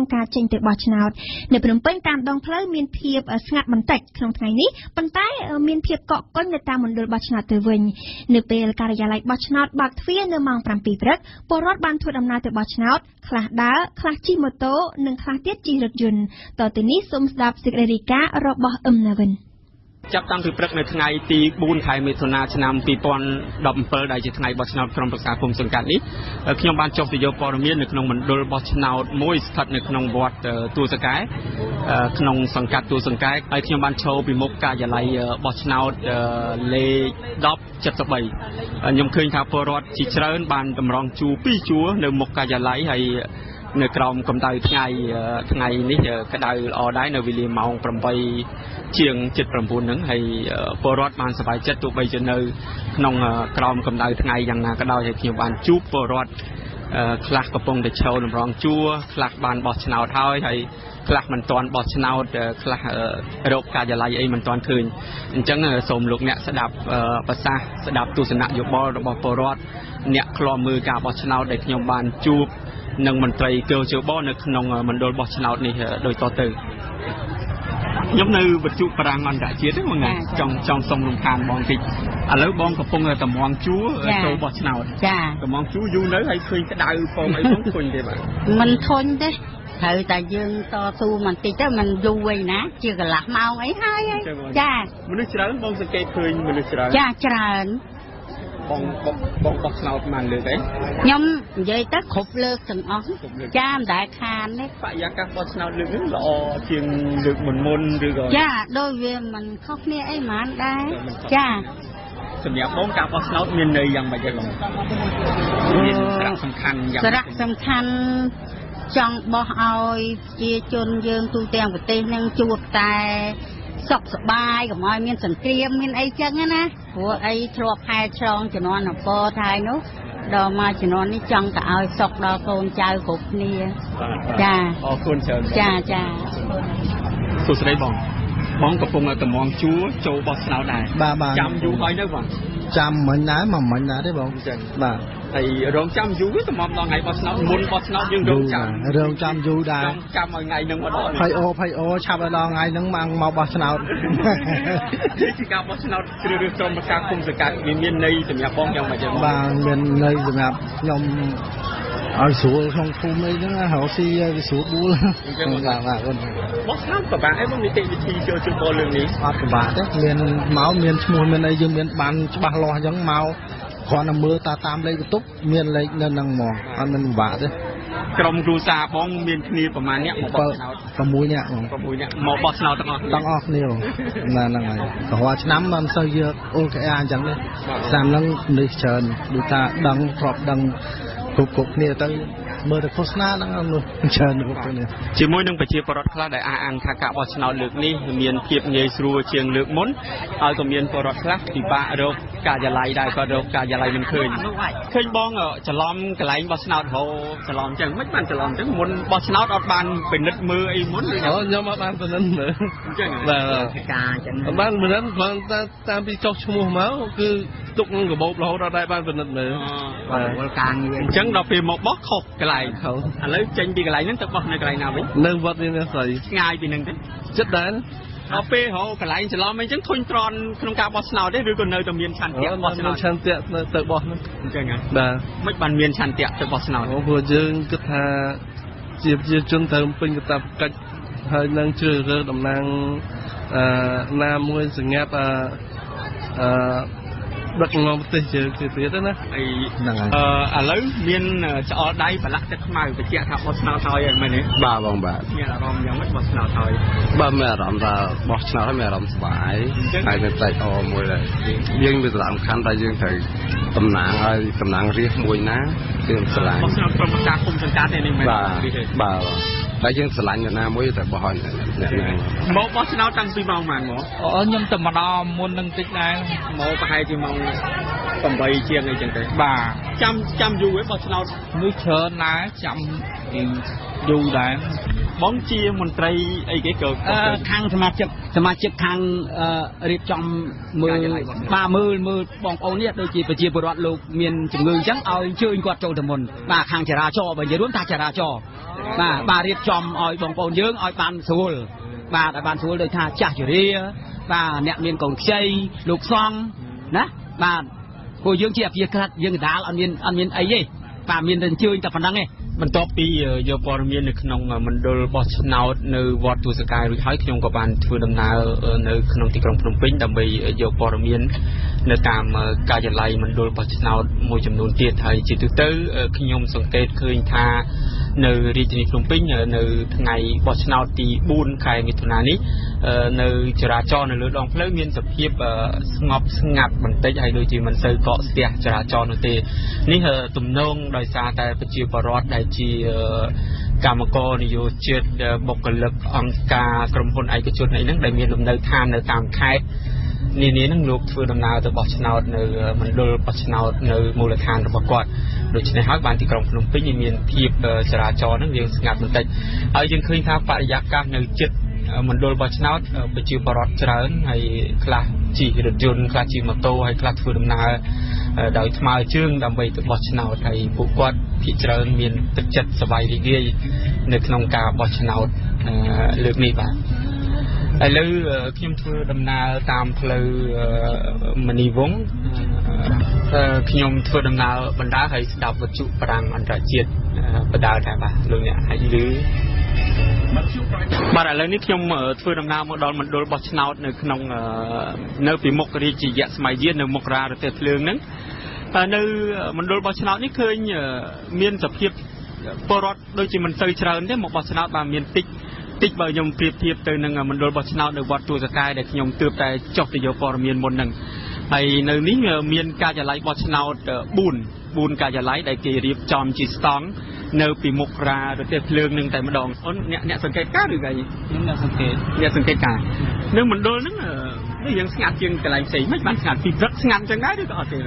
ក្នុងការចេញទៅបោះឆ្នោតនៅភ្នំពេញតាមដងផ្លូវមានភាពស្ងាត់បន្តិចក្នុងថ្ងៃនេះប៉ុន្តែមានភាពកកកុញនៅតាមមណ្ឌលបោះឆ្នោតទៅវិញនៅពេលការិយាល័យបោះឆ្នោតបើកទ្វារនៅម៉ោងប្រាំពីរព្រឹកពលរដ្ឋបានធ្វើដំណើរទៅបោះឆ្នោតខ្លះដើរខ្លះជិះម៉ូតូនិងខ្លះទៀតជិះរថយន្តតទៅនេះសូមស្ដាប់សេចក្តីរាយការណ៍របស់អឹមណាវិនចាប់តាំងពីព្រឹកនៅថ្ងៃទីបួនខែមិថុនាឆ្នាំពីរពាន់ដប់bảyដែលជាថ្ងៃបោះឆ្នោតក្រុមប្រឹក្សាគុំសង្កាត់នេះខ្ញុំបានចុះទៅយកព័ត៌មាននៅក្នុងមណ្ឌលបោះឆ្នោតមួយស្ថិតនៅក្នុងវត្តទួលសកែក្នុងសង្កាត់ទួលសង្កែហើយខ្ញុំបានឈរពីមុខការិយាល័យបោះឆ្នោតលេខដប់เจ็ดสิบបីខ្ញុំឃើញថាពលរដ្ឋជាច្រើនបានតម្រង់ជួរពីរជួរនៅមុខការិយាល័យហើយនៅក្រោមកម្ដៅថ្ងៃថ្ងៃនេះក្ដៅល្អដែរនៅវេលាម៉ោងប្រាំបីជាងជិតប្រាំបួនហ្នឹងហើយពលរដ្ឋបានសប្បាយចិត្តទោះបីជានៅក្នុងក្រោមកម្ដៅថ្ងៃយ៉ាងណាក៏ដោយហើយខ្ញុំបានជួបពលរដ្ឋខ្លះកំពុងតែឈរតម្រង់ជួរខ្លះបានបោះឆ្នោតហើយហើយខ្លះមិនទាន់បោះឆ្នោតខ្លះរកការិយាល័យអីមិនទាន់ឃើញអញ្ចឹងសូមលោកអ្នកស្ដាប់ប្រសាសន៍ស្ដាប់ទស្សនៈយោបល់របស់ពលរដ្ឋអ្នកឃ្លាំមើលការបោះឆ្នោតដែលខ្ញុំបានជួបនឹងមន្ត្រីកោជបនៅក្នុងមណ្ឌលបោះឆ្នោតនេះដោយតទៅខ្ញុំនៅវិទ្យុប្រាំងអន្តរជាតិហ្នឹងបងចង់ចង់សុំរំខានបងតិចឥឡូវបងកំពុងតែតម្រង់ជួរចូលបោះឆ្នោតចាតម្រង់ជួរយូរនៅហើយឃើញក្តៅផងអីផងធុញទេបាទមិនធុញទេត្រូវតែយើងតស៊ូបន្តិចទៅមិនយូរអីណាជាកន្លះម៉ោងអីហើយចាមនុស្សច្រើនបងសង្កេតឃើញមនុស្សច្រើនចាច្រើនបងបងបោះឆ្នោតបានលើកអីខ្ញុំនិយាយទៅគ្រប់លើកទាំងអស់ចាមិនដែលខានទេបរិយាកាសបោះឆ្នោតលើកនេះល្អជាងលើកមុនមុនឬក៏ចាដូចវាមិនខុសគ្នាអីហ្មងដែរចាសម្រាប់បងការបោះឆ្នោតមានន័យយ៉ាងម៉េចទេបងមានសារៈសំខាន់យ៉ាងសារៈសំខាន់ចង់បោះឲ្យប្រជាជនយើងទូទាំងប្រទេសនឹងជួបតែសុខសប្បាយកុំឲ្យមានសង្គ្រាមមានអីចឹងណាព្រោះអីធ្លាប់ខែឆ្លងជំនាន់អពរថៃនោះដល់មកជំនាន់នេះចង់តែឲ្យសុខដល់កូនចៅគ្រប់គ្នាចាអរគុណច្រើនចាចាសួស្តីបងបងកំពុងតែតម្រង់ជួរចូលបោះឆ្នោតដែរចាំយូរហើយនៅបងចាំមិនដែរមិនមិនដែរទេបងចឹងបាទហើយរងចាំយូរទៅមកដល់ថ្ងៃបោះឆ្នោតមុនបោះឆ្នោតយើងរងចាំរងចាំយូរដែរចាំឲ្យថ្ងៃហ្នឹងមកដល់ភ័យអូភ័យអូឆាប់ដល់ថ្ងៃហ្នឹងមកមកបោះឆ្នោតជាការបោះឆ្នោតជ្រើសរើសក្រុមប្រឹក្សាគុំសង្កាត់មានមានន័យសម្រាប់បងយ៉ាងម៉េចបាទមានន័យសម្រាប់ខ្ញុំឲ្យស្រួលក្នុងភូមិអីហ្នឹងហៅស៊ីវាស្រួលបួលបាទបាទបោះឆ្នោតប្រហែលអីបងនីតិវិធីចូលជួយបលរឿងនេះអត់ពិបាកទេមានមកមានឈ្មោះមានអីយើងមានបានច្បាស់លាស់អញ្ចឹងមកគ្រាន់តែមើលតាតាមលេខបន្ទប់មានលេខនៅហ្នឹងហ្មងអត់មានពិបាកទេក្រុមគ្រួសារបងមានគ្នាប្រហែលអ្នកមកបោះឆ្នោត 6នាក់ហ្មង 6នាក់មកបោះឆ្នោតទាំងអស់គ្នាទាំងអស់គ្នាណាហ្នឹងហើយរាល់ឆ្នាំមិនសូវយកអូលកែអញ្ចឹងទេឆ្នាំហ្នឹងនេះច្រើនដូចថាដឹងគ្របដឹងគ្រប់គ្រប់គ្នាទៅមើលតែឃោសនាហ្នឹងច្រើនគ្រប់គ្នាជាមួយនឹងប្រជាពលរដ្ឋខ្លះដែលអះអាងថាការបោះឆ្នោតលើកនេះមានភាពងាយស្រួលជាងលើកមុនហើយក៏មានពលរដ្ឋខ្លះពិបាករកការិយាល័យដែរក៏រកការិយាល័យមិនឃើញឃើញបងច្រឡំកន្លែងបោះឆ្នោតហៅច្រឡំអញ្ចឹងមិនបានច្រឡំអញ្ចឹងមុនបោះឆ្នោតអត់បានពិនិត្យមើលអីមុនឬខ្ញុំអត់បានពិនិត្យមើលអញ្ចឹងបាទការអញ្ចឹងបានពិនិត្យគ្រាន់តែតាមពីចុះឈ្មោះមកគឺទុកនឹងកាបូបរហូតដល់ដែរបានពិនិត្យមើលបាទវល់ការងារអញ្ចឹងដល់ពេលមកបោះខុសកន្លែងឥឡូវចេញពីកន្លែងហ្នឹងទៅបោះនៅកន្លែងណាវិញនៅវត្តនេះស្រីឆ្ងាយពីហ្នឹងទេចិត្តដែរដល់ពេលរកកន្លែងច្រឡំអីចឹងធុញទ្រាន់ក្នុងការបោះឆ្នោតទេឬក៏នៅតែមានឆន្ទៈបោះឆ្នោតឆន្ទៈទៅបោះហ្នឹងអញ្ចឹងហ៎បាទមិនបានមានឆន្ទៈទៅបោះឆ្នោតព្រោះយើងគិតថាជាប្រជាជនត្រូវពេញកាតព្វកិច្ចហើយនឹងជ្រើសរើសតំណាងអឺណាមួយសង្កាត់អឺអឺដឹកនាំប្រទេសយើងទៀតទៀតណាអីហ្នឹងហើយអឺឥឡូវមានឆ្អល់ដៃប្រឡាក់ទឹកខ្មៅបញ្ជាក់ថាបោះឆ្នោតហើយហ្នឹងមែនទេបាទបងបាទមានអារម្មណ៍យ៉ាងម៉េចបោះឆ្នោតហើយបាទមានអារម្មណ៍ថាបោះឆ្នោតហើយមានអារម្មណ៍សុបាយហើយនៅផ្ទៃអមួយដែរយើងមានសារៈសំខាន់ថាយើងត្រូវតំណាងឲ្យតំណាងរាស្ត្រមួយណាគឺស្រឡាញ់បោះឆ្នោតក្រុមប្រឹក្សាគុំសង្កាត់នេះមែនទេបាទតែយើងស្រឡាញ់អ្នកណាមួយតែបោះឲ្យអ្នកណាមកបោះឆ្នោតតាំងពីម៉ោងម៉ានមកអូខ្ញុំទៅម្ដងមុននឹងតិចដែរមកប្រហែលជាម៉ោងtámជាងអីចឹងទៅបាទចាំចាំយូរឯងបោះឆ្នោតនេះច្រើនណាស់ចាំយូរដែរบองจีมนตรีไอ้เก๋เกิดข้างสมาชิกสมาชิกข้างเรียบจอมมือปลามือมือบองโอเนี่ยโดยจีปจีบรอดลูกเมียนจมือจังเอาชื่อกอดโจดมนปลาข้างจราจรไปยืนร่วมตาจราจรปลาปลาเรียบจอมเอาบองโอนยืงเอาบานสูลปลาแต่บานสูลโดยท่าจ่าอยู่ดีปลาเนี่ยเมียนกงเชยลูกซองนะปลากูยืงเจียบยืงกระยืงดาอันเมียนอันเมียนไอ้ยี่ปลาเมียนเดินชื่อแต่พนังไงมันต่อปีโยปอร์เมียนในขนมมันโดนบอสนาวในวัดตุสกายหรือใช้ขนมกับบ้านถือดำนาในขนมที่กรงพนมปิ้งดำไปโยปอร์เมียนในตามกายไลมันโดนบอสนาวมวยจำนวนเตี้ยไทยจิตตื้อขนมสังเกตเคยทาในรีจินิพนมปิ้งในไงบอสนาวตีบุญใครมิถุนานี้ในจราจรในเรือดองเพลิงเมียนสเปียบสงบสงัดมันเตะให้โดยที่มันเซอร์เกาะเสียจราจรนั่นเองนี่เหรอตุ่มนงโดยซาแต่ปัจจุบันรอดได้จีกรรมกรอยู่เจ็ดบกเลิกองกากรมพลไอกจุดในนั้นได้มีลมเดินทางในตามค่ายนี่นี่นั่งลูกฟื้นดำนาตัวบอชนาวในมันโดนบอชนาวในมูลฐานระบบกอดโดยเฉพาะบ้านที่กรมพลพยิ่งมีทีบจราจรนั่งเรียงสงัดมันเตะเอายังเคยทำปริยัติการในจุดมันโดนบอชนาวปัจจุบันรอดเจริญให้คลาจีรถยนต์คลาจีมอเตอร์ให้คลาฟื้นดำนาโดยทำมาเชื่องดำไปตัวบอชนาวไทยผู้กอดพิจารณามีนตึกจัดสบายดีดีในขนมกาบอชนาวเลือกนี่บ้างไอ้เลือเข้มทือดำนาตามเพลมณีวงขยมทือดำนาบรรดาให้ดาววัตถุปรังอันตรายประดาแต่บ้าเรื่องเนี้ยให้ลือมาอะไรนี่ขยมทือดำนาโดนมันโดนบอชนาวในขนมในปีมกรีจีเยสมัยเย็นในมกราเตะเรื่องนั้นในมันโดนบอชนาวนี่เคยเมียนสเปียบปรดโดยที่มันเซอร์เชอร์เนี่ยมกบอชนาวมาเมียนติกติกใบยมเปรียบเทียบตัวหนึ่งมันโดนบอชนาวในวัดตัวสกายเด็กยมเติบแต่จบแต่โยปอร์เมียนบนหนึ่งไอ้ในนี้เมียนกาจะไล่บอชนาวบุญบุญกาจะไล่ได้เกลียบจอมจีสตองในปีมกราโดยเตะเพลิงหนึ่งแต่มาดองเนี่ยเนี่ยสังเกตการหรือไงเนี่ยสังเกตเนี่ยสังเกตการเนื่องมันโดนนั่นนี่ยังสงัดยังกระไรใส่ไม่บ้านสงัดปีรักสงัดจังได้ด้วยก็โอเค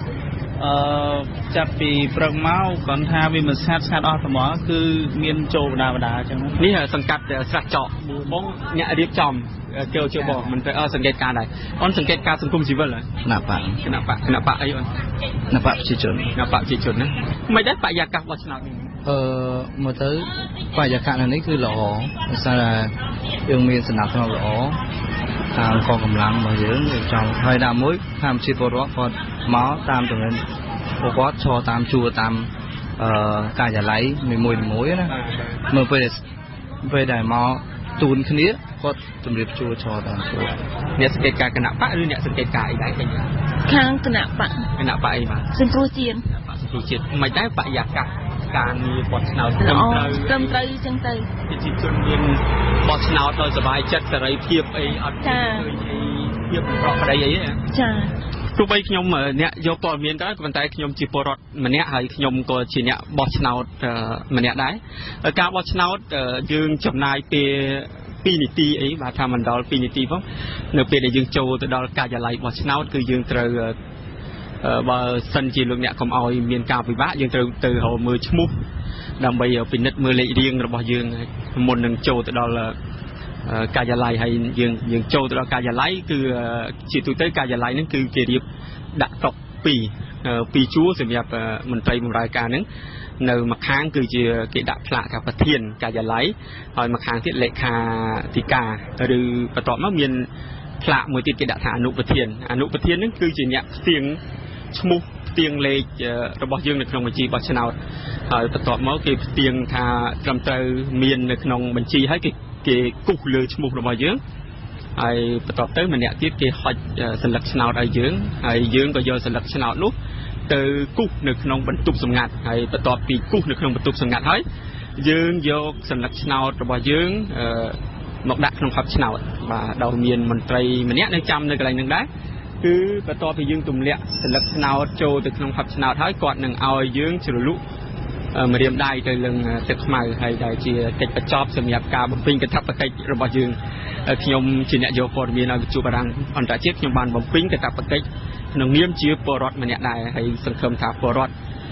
จับปีประมาณก่อนทาวิมสัตสัตออสมอคือเมียนโจดาบดาจังนั้นนี่เหรอสังกัดสัตเจาะบ้องเนี่ยเรียบจอมเกลียวเชื่อบอกมันไปเออสังเกตการอะไรออนสังเกตการสังคมชีวิตเลยหน้าปะหน้าปะหน้าปะไอ้ยันหน้าปะจีจุนหน้าปะจีจุนนะไม่ได้ปะยากาวัชนาเออมาtớiปะยากาอันนี้คือหล่อซายังมีสนับสนุนหล่อทางกองกำลังมาเยอะจอมไทยดำมุ้ยทำชีพรวพอหมอตามตรงนั้นพวกวัดชอตามชัวตามกายจะไหลมีมวยมวยนะเมื่อไปไปได้หมอตูนคนนี้ก็ตำรวจชัวชอตามชัวเนี่ยสังเกตการขณะปะหรือเนี่ยสังเกตการอะไรกันเนี่ยข้างขณะปะขณะปะไอ้มาสังครูเจียนสังครูเจียนไม่ได้ปะอยากกับการมีบอสนาวเติมเติมเตยจังเตยจริงๆจนเรียนบอสนาวโดยสบายจัดแต่ไรเทียบไอ้อัดเทียบปลอกอะไรอย่างเงี้ยจ้าทุกใบขยมเนี่ยโยปอเมียนก็เป็นแต่ขยมจีปรดมันเนี่ยให้ขยมก็ชีเนี่ยบอสนาวมันเนี่ยได้การบอสนาวยืงจำนายเปปีนิตีไอ้บาทามันดอลปีนิตีเพราะเนื้อเปได้ยืงโจตัวดอลกาจะไล่บอสนาวคือยืงเตอบาสันจีลุงเนี่ยผมเอาเมียนกาไปบ้ายืงเตอเตอหัวมือชมุกดำไปเอาเป็นนัดมือเลยเรียงระบยืงมนหนึ่งโจตัวดอลกาจะไล่ให้ยืงยืงโจตัวดอลกาจะไล่คือจีตัวเตอกาจะไล่นั่นคือเกียรติดักตกปีปีชู้สำหรับมันไตรมันรายการนั้นในมาค้างคือจะเกิดดับพละกับประเทียนกาจะไล่เอามาค้างที่เลขาธิกาหรือประตอบมาเมียนพละมวยติดเกิดดับฐานอนุประเทียนอนุประเทียนนั่นคือจีเนี่ยเสียงชมุกเตียงเล็กระบบยืงในขนมบัญชีบอชนาวประตอบมาเก็บเตียงทาจำเตอเมียนในขนมบัญชีให้เก็บเก็บกุกเลยชมุกระบบยืงไอ้ประตอบเต้มันเนี่ยที่เก็บหอยสลักชนาวไอ้ยืงไอ้ยืงก็โยสลักชนาวลุกเตอกุกในขนมบรรทุกสงัดไอ้ประตอบปีกุกในขนมบรรทุกสงัดให้ยืงโยสลักชนาวระบบยืงหมกดักขนมขับชนาวบ่าดาวเมียนมันไตรมันเนี่ยในจำในอะไรหนึ่งได้คือประตอบไปยืงตุ่มเลี้ยสลักชนาวโจตึกขนมขับชนาวท้ายกอดหนึ่งเอายืงฉลุลุมาเรียมได้โดยเรื่องตึกใหม่ให้ได้จีเก็บประจอบสำหรับการบำเพ็ญกระทับประเกยระบบยืงขยมจีเนโยปอร์มีนาจูบารังอันตรายเจ็บขยมบานบำเพ็ญกระทับประเกยหนึ่งเลี้ยมจีปอรอดมันเนี่ยได้ให้สังคมถาปอรอด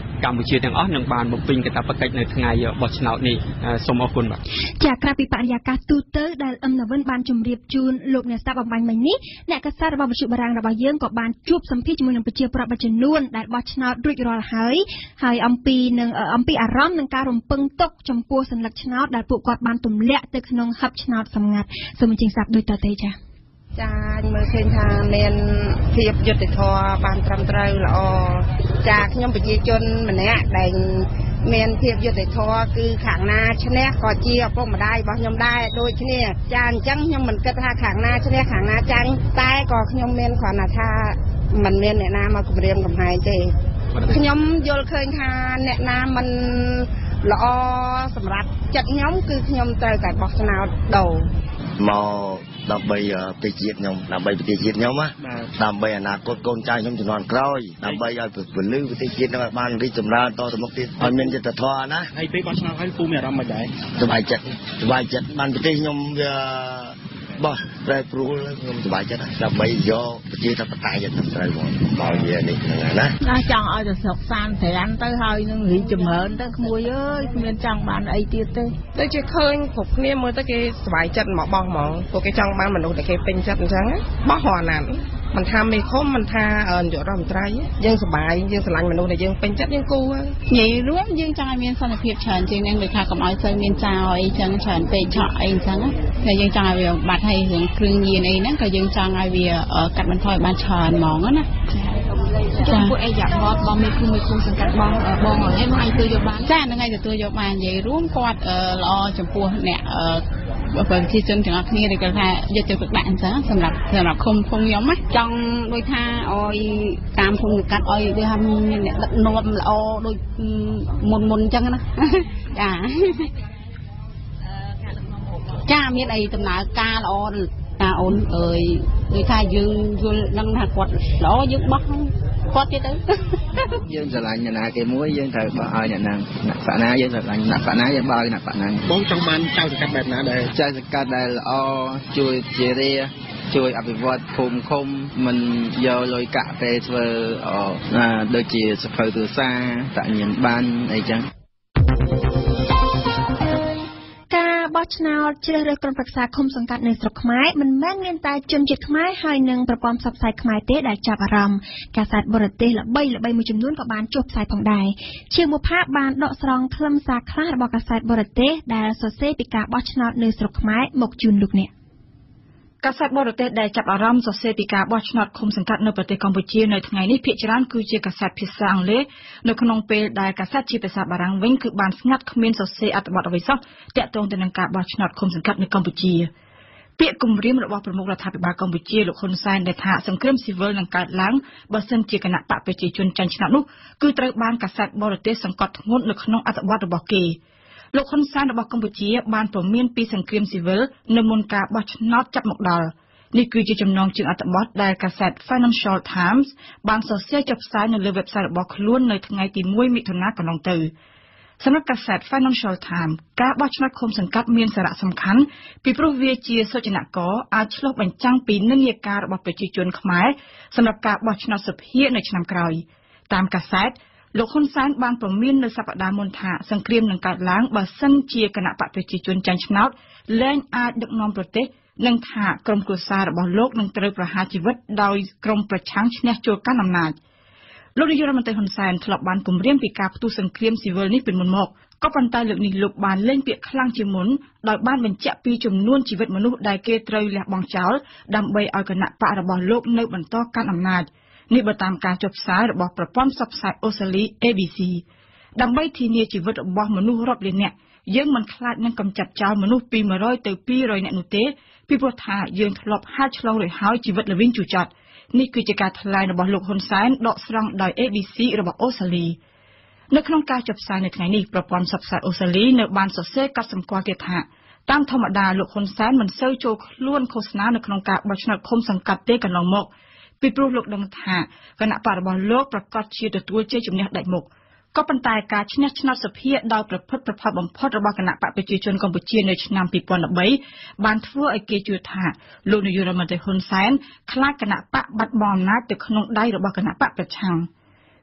កម្ពុជាទាំងអស់នឹងបានបំពេញកាតព្វកិច្ចនៅថ្ងៃបោះឆ្នោតនេះសូមអរគុណបាទចាក្រៅពីបរិយាកាសទូទៅដែលអឹមណាវិនបានជម្រាបជូនលោកអ្នកស្ដាប់អំបញ្ញមិញនេះអ្នកកាសែតរបស់វិទ្យុបារាំងរបស់យើងក៏បានជួបសម្ភាសជាមួយនឹងប្រជាប្រដ្ឋមួយចំនួនដែលបោះឆ្នោតរួចរាល់ហើយហើយអំពីនឹងអំពីអារម្មណ៍និងការរំពឹងទុកចំពោះសញ្ញាឆ្នោតដែលពួកគាត់បានទម្លាក់ទៅក្នុងហឹបឆ្នោតសម្ងាត់សូមអញ្ជើញស្ដាប់ដូចតទៅចាចាមើលឃើញថាមានភាពយុត្តិធម៌បានត្រឹមត្រូវល្អចាខ្ញុំប្រជាជនម្នាក់ដែលមានភាពយុត្តិធម៌គឺខាងណាឈ្នះក៏ជាឪពុកម្ដាយរបស់ខ្ញុំដែរដូចគ្នាចាអញ្ចឹងខ្ញុំមិនគិតថាខាងណាឈ្នះខាងណាចាញ់តែក៏ខ្ញុំមានគ្រាន់តែថាមិនមានអ្នកណាមកគម្រាមកំហែងទេខ្ញុំយល់ឃើញថាអ្នកណាមិនល្អសម្រាប់ចិត្តខ្ញុំគឺខ្ញុំត្រូវតែបោះឆ្នោតដូរមកដើម្បីប្រទេសជាតិខ្ញុំដើម្បីប្រទេសជាតិខ្ញុំណាដើម្បីអនាគតកូនចៅខ្ញុំជំនាន់ក្រោយដើម្បីឲ្យពលឺប្រទេសជាតិនឹងបានរីកចម្រើនតទៅមុខទៀតឲ្យមានយុត្តិធម៌ណាហើយពេលបោះឆ្នោតហើយពូមានអារម្មណ៍មិនដែរសប្បាយចិត្តសប្បាយចិត្តបានប្រទេសខ្ញុំវាបោះប្រែប្រួលខ្ញុំសប្បាយចិត្តដើម្បីយកប្រជាធិបតេយ្យទៅត្រូវមកមកវានេះហ្នឹងណាណាចង់ឲ្យទៅស្រុកសានត្រានទៅហើយនឹងរីកចម្រើនទៅក្មួយអើយគ្មានចង់បានអីទៀតទេដូចជាឃើញគ្រប់គ្នាមើលទៅគេសប្បាយចិត្តមកបោះហ្មងពួកគេចង់បានមនុស្សដែលគេពេញចិត្តអញ្ចឹងបោះរហណាត់មិនថាមេឃុំមិនថានាយករដ្ឋមន្ត្រីយើងសប្បាយយើងស្រឡាញ់មនុស្សដែលយើងពេញចិត្តយើងគូហើយនិយាយរួមយើងចង់ឲ្យមានសន្តិភាពច្រើនជាងនេះដូចថាកុំឲ្យសូវមានចោលអីចឹងច្រើនពេកឆក់អីអញ្ចឹងតែយើងចង់ឲ្យវាបាត់ហើយរឿងគ្រឿងញៀនអីហ្នឹងក៏យើងចង់ឲ្យវាកាត់បន្ថយបានច្រើនហ្មងណាចំពោះអេយ៉ាបតបងមេឃុំមេឃុំសង្កាត់បងបងហ្នឹងមកឲ្យទទួលយកបានចាហ្នឹងហើយទទួលយកបាននិយាយរួមគាត់ល្អចំពោះអ្នកប្រជាជនទាំងអស់គ្នាដែលគាត់ថាយកទៅដាក់អញ្ចឹងសម្រាប់សម្រាប់ឃុំឃុំខ្ញុំណាចង់ដូចថាឲ្យតាមភូមិកាត់ឲ្យវាមានអ្នកដឹកនាំល្អដូចមុនមុនអញ្ចឹងណាចាចាមានអីដំណើរការល្អតាអូនអើយដូចថាយើងយល់ដឹងថាគាត់ល្អយើងបោះគាត់ទៀតទៅយើងស្រឡាញ់អ្នកណាគេមួយយើងត្រូវបោះឲ្យអ្នកហ្នឹងអ្នកបណាយើងស្រឡាញ់អ្នកបណាយើងបោះឲ្យអ្នកបណាបងចង់បានចៅសង្កាត់បែបណាដែរចៅសង្កាត់ដែលល្អជួយជារាជួយអភិវឌ្ឍភូមិឃុំមិនយកលុយកាក់ទៅធ្វើដូចជាសភៅទូរស័ព្ទតញៀនបានអីចឹងបោះឆ្នោតជ្រើសរើសក្រុមប្រឹក្សាឃុំសង្កាត់នៅស្រុកខ្មែរមិនមែនមានតែជនជាតិខ្មែរហើយនឹងប្រព័ន្ធផ្សព្វផ្សាយខ្មែរទេដែលចាប់អារម្មណ៍កាសែតបរទេសល្បីល្បីមួយចំនួនក៏បានចុះផ្សាយផងដែរជាមុខបានដកស្រង់ខ្លឹមសារខ្លះរបស់កាសែតបរទេសដែលសរសេរពីការបោះឆ្នោតនៅស្រុកខ្មែរមកជូនលោកអ្នកកាសែតបរទេសដែលចាប់អារម្មណ៍សរសេរពីការបោះឆ្នោតឃុំសង្កាត់នៅប្រទេសកម្ពុជានៅថ្ងៃនេះភាគច្រើនគឺជាកាសែតភាសាអង់គ្លេសនៅក្នុងពេលដែលកាសែតជាភាសាបារាំងវិញគឺបានស្ងាត់គ្មានសរសេរអត្ថបទអ្វីសោះទាក់ទងទៅនឹងការបោះឆ្នោតឃុំសង្កាត់នៅកម្ពុជាពាក្យគម្រាមរបស់ប្រមុខរដ្ឋាភិបាលកម្ពុជាលោកហ៊ុនសែនដែលថាសង្គ្រាមស៊ីវិលនឹងកើតឡើងបើសិនជាគណៈបកប្រជាជនចាញ់ឆ្នោតនោះគឺត្រូវបានកាសែតបរទេសសង្កត់ធ្ងន់នៅក្នុងអត្ថបទរបស់គេលោកហ៊ុនសែនរបស់កម្ពុជាបានព្រមានពីសង្គ្រាមស៊ីវិលនៅមុនការបោះឆ្នោតចាប់មកដល់នេះគឺជាចំណងជើងអត្ថបទដែលកាសែត Financial Times បានសរសេរចុះផ្សាយនៅលើ website របស់ខ្លួននៅថ្ងៃទីមួយមិថុនាកន្លងទៅសម្រាប់កាសែត Financial Times ការបោះឆ្នោតឃុំសង្កាត់មានសារៈសំខាន់ពីព្រោះវាជាសូចនាករអាចឆ្លុះបញ្ចាំងពីនិន្នាការរបស់ប្រជាជនខ្មែរសម្រាប់ការបោះឆ្នោតសភានៅឆ្នាំក្រោយតាមកាសែតលោកហ៊ុនសែនបានព្រមាននៅសប្តាហ៍មុនថាសង្គ្រាមនឹងកើតឡើងបើសិនជាគណៈបកប្រជាជនចាញ់ឆ្នោតលែងអាចដឹកនាំប្រទេសនិងថាក្រុមគ្រួសាររបស់លោកនឹងត្រូវប្រហារជីវិតដោយក្រុមប្រឆាំងឈ្នះចូលកាន់អំណាចលោកនាយករដ្ឋមន្ត្រីហ៊ុនសែនធ្លាប់បានគម្រាមពីការផ្ទុះសង្គ្រាមស៊ីវិលនេះពីមុនមកក៏ប៉ុន្តែលើកនេះលោកបានលេងពាក្យខ្លាំងជាងមុនដោយបានបញ្ជាក់ពីចំនួនជីវិតមនុស្សដែលគេត្រូវលះបង់ចោលដើម្បីឲ្យគណៈបករបស់លោកនៅបន្តកាន់អំណាចនេះបើតាមការចុះផ្សាយរបស់ប្រព័ន្ធផ្សព្វផ្សាយអូស្ត្រាលី A B C ដើម្បីធានាជីវិតរបស់មនុស្សរាប់លាននាក់យើងមិនខ្លាចនឹងកម្ចាត់ចោលមនុស្សពីមួយរយទៅពីររយនាក់នោះទេពីព្រោះថាយើងធ្លាប់ហាត់ឆ្លងរួចហើយជីវិតល្វីងជូរចត់នេះគឺជាការថ្លែងរបស់លោកហ៊ុនសែនដកស្រង់ដោយ A B C របស់អូស្ត្រាលីនៅក្នុងការចុះផ្សាយនៅថ្ងៃនេះប្រព័ន្ធផ្សព្វផ្សាយអូស្ត្រាលីនៅបានសរសេរកត់សម្គាល់ទៀតថាតាមធម្មតាលោកហ៊ុនសែនមិនសូវចូលខ្លួនឃោសនានៅក្នុងការបោះឆ្នោតឃុំសង្កាត់ទេកន្លងមកពីព្រោះលោកដឹងថាគណៈបករបស់លោកប្រកាសជាទទួលជ័យជំនះដាច់មុខក៏ប៉ុន្តែការឈ្នះឆ្នោតសភាដោយប្រភពប្រផុតបំផុតរបស់គណៈបកប្រជាជនកម្ពុជានៅឆ្នាំពីរពាន់បីបានធ្វើឲ្យគេជឿថាលោកនាយករដ្ឋមន្ត្រីហ៊ុនសែនខ្លាចគណៈបកបាត់បង់អំណាចទៅក្នុងដៃរបស់គណៈបកប្រឆាំង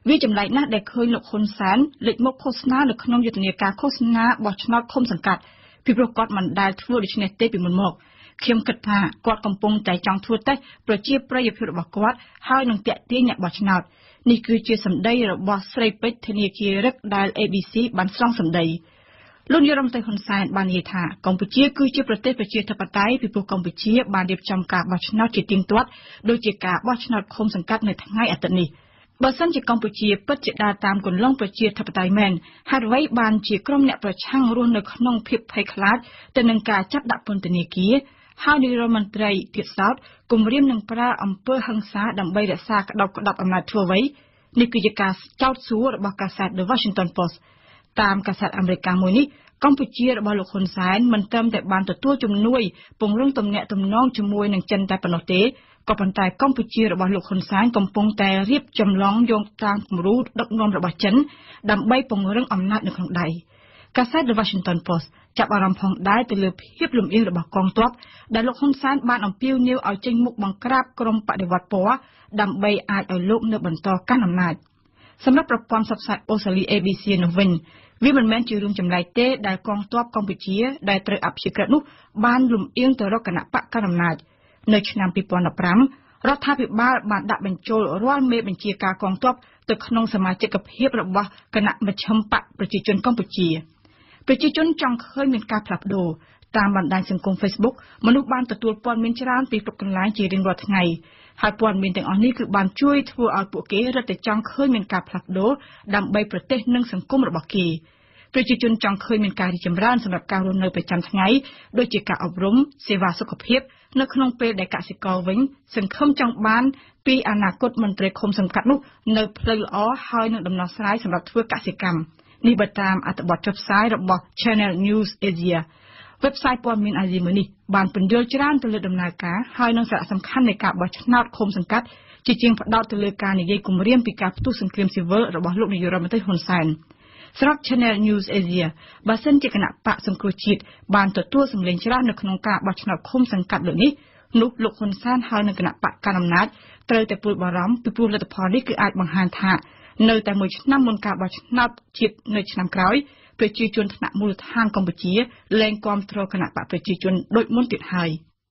វាចម្លែកណាស់ដែលឃើញលោកហ៊ុនសែនលេចមុខឃោសនានៅក្នុងយុទ្ធនាការឃោសនាបោះឆ្នោតឃុំសង្កាត់ពីព្រោះគាត់មិនដែលធ្វើដូច្នេះទេពីមុនមកខ្ញុំគិតថាគាត់កំពុងតែចង់ធ្វើតេស្តប្រជាប្រិយភាពរបស់គាត់ហើយនឹងតាក់ទាញអ្នកបោះឆ្នោតនេះគឺជាសម្ដីរបស់ស្រីពេជ្រធនាគាររឹកដែល A B C បានស្រង់សម្ដីលោកនាយរដ្ឋមន្ត្រីហ៊ុនសែនបាននិយាយថាកម្ពុជាគឺជាប្រទេសប្រជាធិបតេយ្យពីព្រោះកម្ពុជាបានរៀបចំការបោះឆ្នោតជាទៀងទាត់ដូចជាការបោះឆ្នោតឃុំសង្កាត់នៅថ្ងៃអាទិត្យនេះបើសិនជាកម្ពុជាពិតជាដើរតាមគន្លងប្រជាធិបតេយ្យមែនហេតុអ្វីបានជាក្រុមអ្នកប្រឆាំងរស់នៅក្នុងភាពភ័យខ្លាចទៅនឹងការចាប់ដាក់ពន្ធនាគារហើយនាយរដ្ឋមន្ត្រីទៀតសោតគម្រាមនឹងប្រើអំពើហិង្សាដើម្បីរក្សាក្តោបក្តាប់អំណាចធ្វើអ្វីនេះគឺជាការចោទសួររបស់កាសែត The Washington Post តាមកាសែតអាមេរិកមួយនេះកម្ពុជារបស់លោកហ៊ុនសែនមិនត្រឹមតែបានទទួលជំនួយពង្រឹងទំនាក់ទំនងជាមួយនឹងចិនតែប៉ុណ្ណោះទេក៏ប៉ុន្តែកម្ពុជារបស់លោកហ៊ុនសែនកំពុងតែរៀបចម្លងយោងតាមគំរូដឹកនាំរបស់ចិនដើម្បីពង្រឹងអំណាចនៅក្នុងដៃកាសែត The Washington Post ចាប់អារម្មណ៍ផងដែរទៅលើភាពលំអៀងរបស់កងទ័ពដែលលោកហ៊ុនសែនបានអំពាវនាវឲ្យចេញមុខបង្ក្រាបក្រុមបដិវត្តពណ៌ដើម្បីអាចឲ្យលោកនៅបន្តកាន់អំណាចសម្រាប់ប្រព័ន្ធផ្សព្វផ្សាយអូស្ត្រាលី A B C នោះវិញវាមិនមែនជារឿងចម្លែកទេដែលកងទ័ពកម្ពុជាដែលត្រូវអព្យាក្រឹតនោះបានលំអៀងទៅរកគណៈបកកណ្ដាលអំណាចនៅឆ្នាំពីរពាន់ដប់ប្រាំរដ្ឋាភិបាលបានដាក់បញ្ចូលរាល់មេបញ្ជាការកងទ័ពទៅក្នុងសមាជិកភាពរបស់គណៈមជ្ឈិមបកប្រជាជនកម្ពុជាប្រជាជនចង់ឃើញមានការផ្លាស់ប្ដូរតាមបណ្ដាញសង្គម Facebook មនុស្សបានទទួលព័ត៌មានច្រើនពីគ្រប់កន្លែងជារៀងរាល់ថ្ងៃហើយព័ត៌មានទាំងអស់នេះគឺបានជួយធ្វើឲ្យពួកគេរឹតតែចង់ឃើញមានការផ្លាស់ប្ដូរដើម្បីប្រទេសនិងសង្គមរបស់គេប្រជាជនចង់ឃើញមានការរីកចម្រើនសម្រាប់ការរស់នៅប្រចាំថ្ងៃដូចជាការអប់រំសេវាសុខភាពនៅក្នុងពេលដែលកសិករវិញសង្ឃឹមចង់បានពីអនាគតមន្ត្រីឃុំសង្កាត់នោះនៅផ្លូវល្អហើយនឹងដំណោះស្រាយសម្រាប់ធ្វើកសិកម្មនេះបើតាមអត្ថបទចុះផ្សាយរបស់ Channel News Asia website ព័ត៌មានអាស៊ីមួយនេះបានពន្យល់ច្រើនទៅលើដំណើរការហើយនិងសារៈសំខាន់នៃការបោះឆ្នោតឃុំសង្កាត់ជាជាងផ្ដោតទៅលើការនិយាយគម្រាមពីការផ្ទុះសង្គ្រាមស៊ីវិលរបស់លោកនាយករដ្ឋមន្ត្រីហ៊ុនសែនសម្រាប់ Channel News Asia បើសិនជាគណៈបកសង្គ្រោះជាតិបានទទួលសម្លេងច្រើននៅក្នុងការបោះឆ្នោតឃុំសង្កាត់លើកនេះនោះលោកហ៊ុនសែនហើយនិងគណៈបកកណ្ដាលអំណាចត្រូវតែព្រួយបារម្ភពីព្រោះលទ្ធផលនេះគឺអាចបង្ហាញថានៅតែមួយឆ្នាំមុនការបោះឆ្នោតជាតិនៅឆ្នាំក្រោយប្រជាជនថ្នាក់មូលដ្ឋានកម្ពុជាលែងគាំទ្រគណៈបកប្រជាជនដូចមុនទៀតហើយ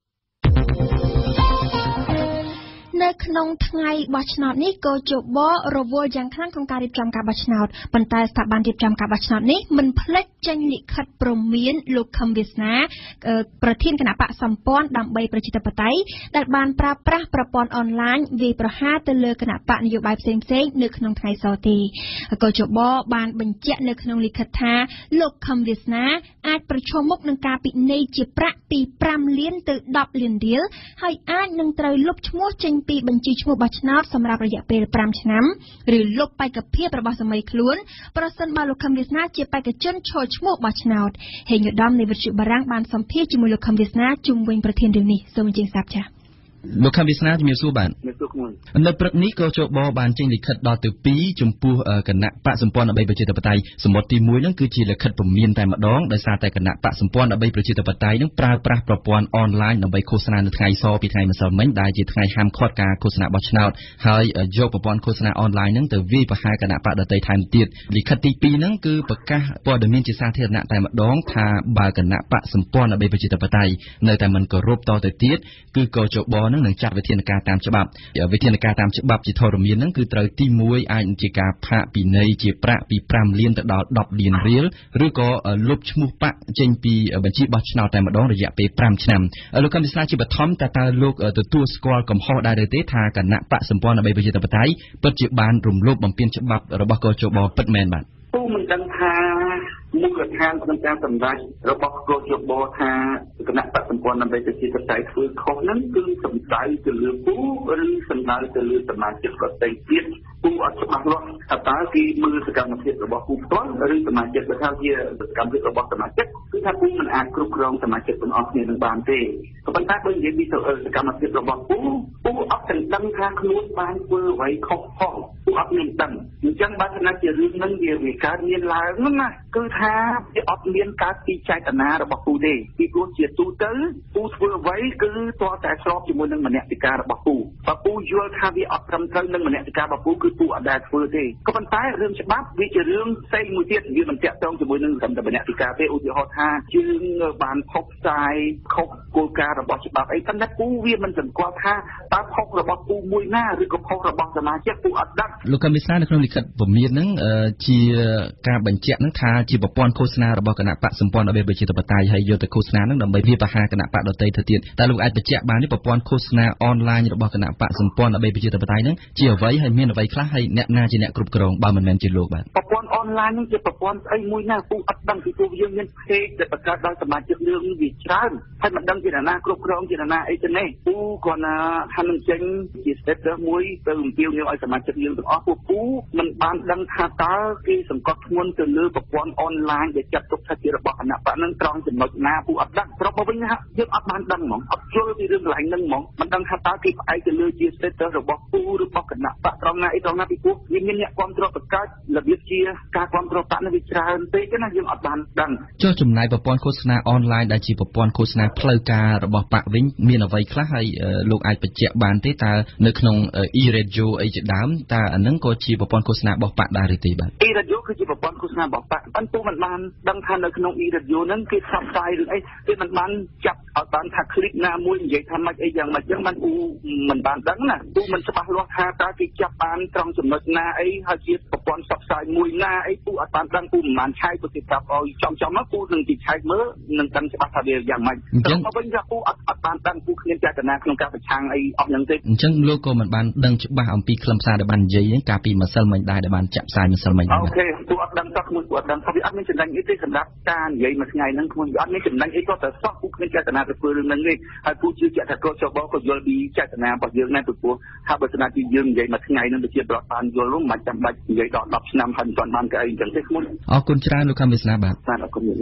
នៅក្នុងថ្ងៃបោះឆ្នោតនេះកោជបរវល់យ៉ាងខ្លាំងក្នុងការរៀបចំការបោះឆ្នោតប៉ុន្តែស្ថាប័នរៀបចំការបោះឆ្នោតនេះមិនភ្លេចចេញលិខិតព្រមានលោកខឹមវាសនាប្រធានគណៈបកសម្ព័ន្ធដើម្បីប្រជាធិបតេយ្យដែលបានប្រើប្រាស់ប្រព័ន្ធអនឡាញវាយប្រហារទៅលើគណៈបកនយោបាយផ្សេងៗនៅក្នុងថ្ងៃសៅរ៍ទីកោជបបានបញ្ជាក់នៅក្នុងលិខិតថាលោកខឹមវាសនាអាចប្រឈមមុខនឹងការពិន័យជាប្រាក់ពីប្រាំលានទៅដប់លានរៀលហើយអាចនឹងត្រូវលុបឈ្មោះចេញពីបញ្ជីឈ្មោះបោះឆ្នោតសម្រាប់រយៈពេលប្រាំឆ្នាំឬលុបបេក្ខភាពរបស់សម័យខ្លួនប្រសិនបើលោកខឹមវាសនាជាបេក្ខជនឈរឈ្មោះបោះឆ្នោតហេងឧត្តមនៃវិទ្យុបារាំងបានសម្ភាសជាមួយលោកខឹមវាសនាជុំវិញប្រធានរឿងនេះសូមអញ្ជើញស្ដាប់ចា៎លោកខំវាសនាជំរាបសួរបាទនៅព្រឹកនេះក៏ជបបានចេញលិខិតដល់ទៅពីរចំពោះគណៈបកសម្ព័ន្ធដើម្បីប្រជាធិបតេយ្យសមុទ្រទីមួយហ្នឹងគឺជាលិខិតព្រមានតែម្ដងដោយសារតែគណៈបកសម្ព័ន្ធដើម្បីប្រជាធិបតេយ្យហ្នឹងប្រើប្រាស់ប្រព័ន្ធអនឡាញដើម្បីឃោសនានៅថ្ងៃសពីថ្ងៃម្សិលមិញដែលជាថ្ងៃហាមឃាត់ការឃោសនាបោះឆ្នោតហើយយកប្រព័ន្ធឃោសនាអនឡាញហ្នឹងទៅវាយប្រហារគណៈបកដទៃថែមទៀតលិខិតទីពីរហ្នឹងគឺប្រកាសព័ត៌មានជាសាធារណៈតែម្ដងថាបើគណៈបកសម្ព័ន្ធដើម្បីប្រជាធិបតេយ្យនៅតែមិនគោរពតទៅទៀតគឺក៏ជបហ្នឹងនឹងចាត់វិធានការតាមច្បាប់វិធានការតាមច្បាប់ជាធរមានហ្នឹងគឺត្រូវទីមួយអាចជាការផាកពិន័យជាប្រាក់ពីប្រាំលានទៅដល់ដប់លានរៀលឬក៏លុបឈ្មោះបកចេញពីបញ្ជីបោះឆ្នោតតែម្ដងរយៈពេលប្រាំឆ្នាំលោកកឹមវិស្នាជាបឋមតើតើលោកទទួលស្គាល់កំហុសដែរឬទេថាគណៈបកសម្ព័ន្ធដើម្បីប្រជាធិបតេយ្យពិតជាបានរំលោភបំពានច្បាប់របស់កោជបពិតមែនបាទទូមិនដឹងថាមូលដ្ឋានក្នុងការសម្ដែងរបស់កោជបថាគណៈបកសម្ព័ន្ធដើម្បីប្រជាធិបតេយ្យធ្វើខុសហ្នឹងគឺសំដៅទៅលើពូឬសំដៅទៅលើសមាជិកប្រតិទៀតពូអត់ច្បាស់លាស់ថាតើគេមើលសកម្មភាពរបស់ពូផ្ទាល់ឬសមាជិកបើថាជាសកម្មភាពរបស់សមាជិកគឺថាពូមិនអាចគ្រប់គ្រងសមាជិកទាំងអស់គ្នានឹងបានទេក៏ប៉ុន្តែបើនិយាយពីសកម្មភាពរបស់ពូពូអត់ទាំងដឹងថាខ្លួនបានធ្វើអ្វីខុសផងពូអត់មានដឹងអញ្ចឹងបើថាជារឿងហ្នឹងវាវាកើតមានឡើងហ្នឹងណាគឺថាវាអត់មានកើតពីចេតនារបស់ពូទេពីព្រោះជាទូទៅពូធ្វើអ្វីគឺទាល់តែស្របជាមួយនឹងមនសិការរបស់ពូបើពូយល់ថាវាអត់ត្រឹមត្រូវនឹងមនសិការរបស់ពូគឺពូអត់ដែលធ្វើទេក៏ប៉ុន្តែរឿងច្បាប់វាជារឿងផ្សេងមួយទៀតវាមិនតាក់ទងជាមួយនឹងត្រឹមតែមនសិការទេឧទាហរណ៍ថាយើងបានផុសផ្សាយខុសគោលការណ៍របស់ច្បាប់អីប៉ុន្តែពូវាមិនសម្គាល់ថាតើផុសរបស់ពូមួយណាឬក៏ផុសរបស់សមាជិកពូអត់ដឹងលោកកឹមវិសានៅក្នុងលិខិតពមៀនហ្នឹងជាការបញ្ជាក់ហ្នឹងថាជាប្រព័ន្ធឃោសនារបស់គណៈបកសម្ព័ន្ធអបេប្រជាធិបតេយ្យហើយយកទៅឃោសនាហ្នឹងដើម្បីវាបហាគណៈបកដទៃទៅទៀតតែលោកអាចបញ្ជាក់បាននេះប្រព័ន្ធឃោសនាអនឡាញរបស់គណៈបកសម្ព័ន្ធអបេប្រជាធិបតេយ្យហ្នឹងជាអ្វីហើយមានអ្វីខ្លះហើយអ្នកណាជាអ្នកគ្រប់គ្រងបើមិនមែនជាលោកបាទប្រព័ន្ធអនឡាញហ្នឹងជាប្រព័ន្ធស្អីមួយណាពូអត់ដឹងពីពូយើងមានเพจដែលបង្កើតដោយសមាជិករឿងវាច្រើនហើយមិនដឹងជាណាគ្រប់គ្រងជាណាអីទេនេះពូគាត់ណាថានឹងចេញជា status មួយទៅអំពាវនាវឲ្យសមាជិកយើងទាំងអស់ពួកពូមិនបានដឹងថាតើគេសង្កត់ធ្ងន់ទៅលើប្រព័ន្ធអនឡាញដែលចាត់ទុកថាជារបស់គណៈបកហ្នឹងត្រង់ចំណុចណាពូអត់ដឹងត្រង់មកវិញថាយើងអត់បានដឹងហ្មងអត់យល់ពីរឿងកន្លែងហ្នឹងហ្មងមិនដឹងថាតើគេផ្អែកទៅលើជា status របស់ពូឬរបស់គណៈបកត្រង់ណាអីត្រង់ណាពីពូវាមានអ្នកគ្រប់គ្រងបង្កើតរបៀបជាការគ្រប់គ្រងបកនេះវាច្រើនពេកណាយើងអត់បានដឹងចុះចំណាយប្រព័ន្ធឃោសនាអនឡាញដែលជាប្រព័ន្ធឃោសនាផ្លូវការរបស់បកវិញមានអ្វីខ្លះហើយលោកអាចបញ្ជាក់បានទេតើនៅក្នុង e-radio អីជាដើមតើអាហ្នឹងក៏ជាប្រព័ន្ធឃោសនារបស់បកដែរទេបាទ e-radio គឺជាប្រព័ន្ធឃោសនារបស់បកប៉ុន្តែពូមិនបានដឹងថានៅក្នុង e-radio ហ្នឹងគេផ្សព្វផ្សាយរឿងអីគេមិនបានចាប់ឲ្យបានថា clip ណាមួយនិយាយថាម៉េចអីយ៉ាងម៉េចចឹងបានពូមិនបានដឹងណាពូមិនច្បាស់លាស់ថាតើគេចាប់បានត្រង់ចំណុចណាអីហើយជាប្រព័ន្ធផ្សព្វផ្សាយមួយណាអីពូអត់បានដឹងពូមិនបានឆែកពូគេប្រាប់ឲ្យចំចំមកពូនឹងទីឆែកមើលនឹងដឹងច្បាស់ថាវាយ៉ាងម៉េចត្រង់មកវិញថាពូអត់អត់បានដឹងពូគ្មានចេតនាក្នុងការប្រឆាំងអីអស់ហ្នឹងទេអញ្ចឹងលោកក៏មិនបានដឹងច្បាស់អំពីខ្លឹមសារដែលបាននិយាយកាលពីម្សិលមិញដែរដែលបានចាក់ផ្សាយម្សិលមិញអូខេពូអត់ដឹងតោះខ្លួនពូអត់ដឹងថាវាអត់មានចំណេញអីទេសម្រាប់ការនិយាយមួយថ្ងៃហ្នឹងខ្លួនវាអត់មានចំណេញអីក៏តែសោះពូគ្មានចេតនាទៅធ្វើរឿងហ្នឹងទេហើយពូជឿជាក់ថាកោចបក៏យល់ពីចេតនារបស់យើងដែរពីព្រោះថាបើស្នាទីយើងនិយាយមួយថ្ងៃហ្នឹងប្រជាប្រដ្ឋបានយល់នោះមិនចាំបាច់និយាយដល់ដប់ឆ្នាំហើយមិនទាន់បានគេអីអញ្ចឹងទេខ្លួនអរគុណច្រើនលោកកម្មវិស្នាបាទបាទអរគុណលោក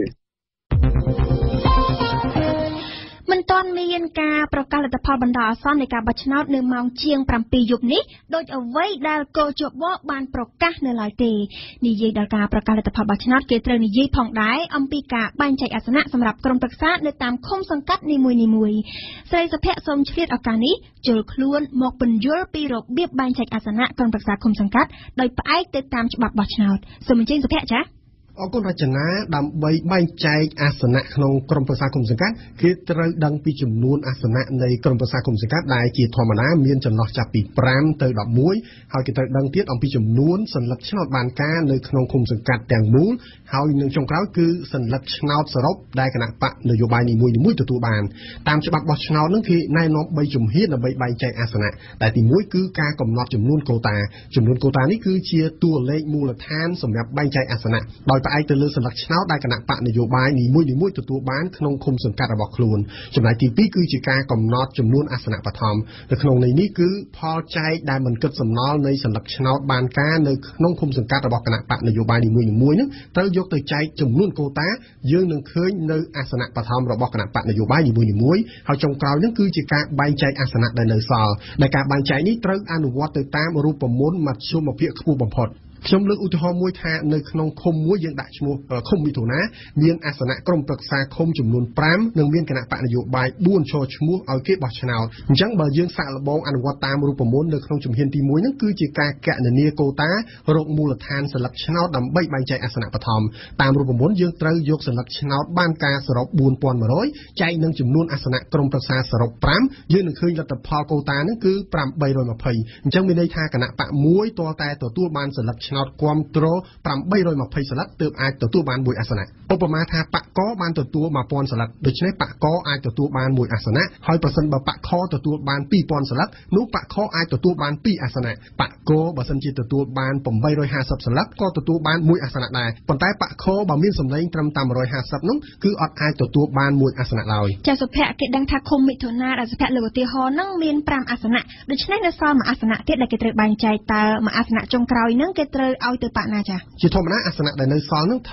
មិនទាន់មានការប្រកាសលទ្ធផលបណ្ដោះអាសន្ននៃការបោះឆ្នោតនៅម៉ោងជាងប្រាំពីរយប់នេះដោយអ្វីដែលកោជបបានប្រកាសនៅឡើយទេនិយាយដល់ការប្រកាសលទ្ធផលបោះឆ្នោតគេត្រូវនិយាយផងដែរអំពីការបែងចែកអាសនៈសម្រាប់ក្រុមប្រឹក្សានៅតាមឃុំសង្កាត់នីមួយៗស្រីសុភ័ក្រសូមឆ្លៀតឱកាសនេះជល់ខ្លួនមកពន្យល់ពីរបៀបបែងចែកអាសនៈក្រុមប្រឹក្សាឃុំសង្កាត់ដោយផ្អែកទៅតាមច្បាប់បោះឆ្នោតសូមអញ្ជើញសុភ័ក្រចា៎អរគុណរចនាដើម្បីបែងចែកអាសនៈក្នុងក្រុមប្រឹក្សាគុំសង្កាត់គេត្រូវដឹងពីចំនួនអាសនៈនៃក្រុមប្រឹក្សាគុំសង្កាត់ដែលជាធម្មតាមានចន្លោះចាប់ពីប្រាំទៅដប់មួយហើយគេត្រូវដឹងទៀតអំពីចំនួនសញ្ញាឆ្នោតបានការនៅក្នុងគុំសង្កាត់ទាំងមូលហើយនឹងចុងក្រោយគឺសញ្ញាឆ្នោតសរុបដែលគណៈបកនយោបាយនីមួយៗទទួលបានតាមច្បាប់បោះឆ្នោតនឹងគេណែនាំបីជំហានដើម្បីបែងចែកអាសនៈតែទីមួយគឺការកំណត់ចំនួនកូតាចំនួនកូតានេះគឺជាតួលេខមូលដ្ឋានសម្រាប់បែងចែកអាសនៈដោយផ្អែកទៅលើសញ្ញាឆ្នោតដែលគណៈបកនយោបាយនីមួយៗទទួលបានក្នុងឃុំសង្កាត់របស់ខ្លួនចំណែកទីពីរគឺជាការកំណត់ចំនួនអាសនៈបឋមនៅក្នុងន័យនេះគឺផលចែកដែលមិនគិតសំណល់នៃសញ្ញាឆ្នោតបានការនៅក្នុងឃុំសង្កាត់របស់គណៈបកនយោបាយនីមួយៗនោះត្រូវយកទៅចែកចំនួនកូតាយើងនឹងឃើញនៅអាសនៈបឋមរបស់គណៈបកនយោបាយនីមួយៗហើយចុងក្រោយនោះគឺជាការបែងចែកអាសនៈដែលនៅសល់ដែលការបែងចែកនេះត្រូវអនុវត្តទៅតាមរូបមន្តមធ្យមភាពខ្ពស់បំផុតខ្ញុំលើកឧទាហរណ៍មួយថានៅក្នុងឃុំមួយយើងដាក់ឈ្មោះឃុំមិថុនាមានអាសនៈក្រុមប្រឹក្សាឃុំចំនួនប្រាំនិងមានគណៈបកនយោបាយបួនចូលឈ្មោះឲ្យគេបោះឆ្នោតអញ្ចឹងបើយើងសាកល្បងអនុវត្តតាមរូបមន្តនៅក្នុងជំហានទីមួយហ្នឹងគឺជាការកណនាកូតារកមូលដ្ឋានសញ្ញាឆ្នោតដើម្បីបែងចែកអាសនៈបឋមតាមរូបមន្តយើងត្រូវយកសញ្ញាឆ្នោតបានការសរុបបួនពាន់មួយរយចែកនឹងចំនួនអាសនៈក្រុមប្រឹក្សាសរុបប្រាំយើងនឹងឃើញលទ្ធផលកូតាហ្នឹងគឺប្រាំបីរយម្ភៃអញ្ចឹងមានន័យថាគណៈបកមួយទាល់តែទទួលបានសញ្ញាឆ្នោតគាំទ្រប្រាំបីរយម្ភៃសន្លឹកទើបអាចទទួលបានមួយអាសនៈឧបមាថាបកកបានទទួលមួយពាន់សន្លឹកដូច្នេះបកកអាចទទួលបានមួយអាសនៈហើយប្រសិនបើបកខទទួលបានពីរពាន់សន្លឹកនោះបកខអាចទទួលបានពីរអាសនៈបកកបើសិនជាទទួលបានប្រាំបីរយហាសិបសន្លឹកក៏ទទួលបានមួយអាសនៈដែរប៉ុន្តែបកខបើមានសម្លេងត្រឹមតែមួយរយហាសិបនោះគឺអត់អាចទទួលបានមួយអាសនៈឡើយចាសុភ័ក្រគេដឹងថាឃុំមិថុនាដែលសុភ័ក្រលើកឧទាហរណ៍ហ្នឹងមានប្រាំអាសនៈដូច្នេះនៅសល់មួយអាសនៈទៀតដែលគេត្រូវបែងចែកតើមួយអាសនៈចុងក្រោយហ្នឹងគេត្រូវឲ្យទៅបកណាចាជាធម្មតាអាសនៈដែលនៅសល់ហ្នឹងត្រូវ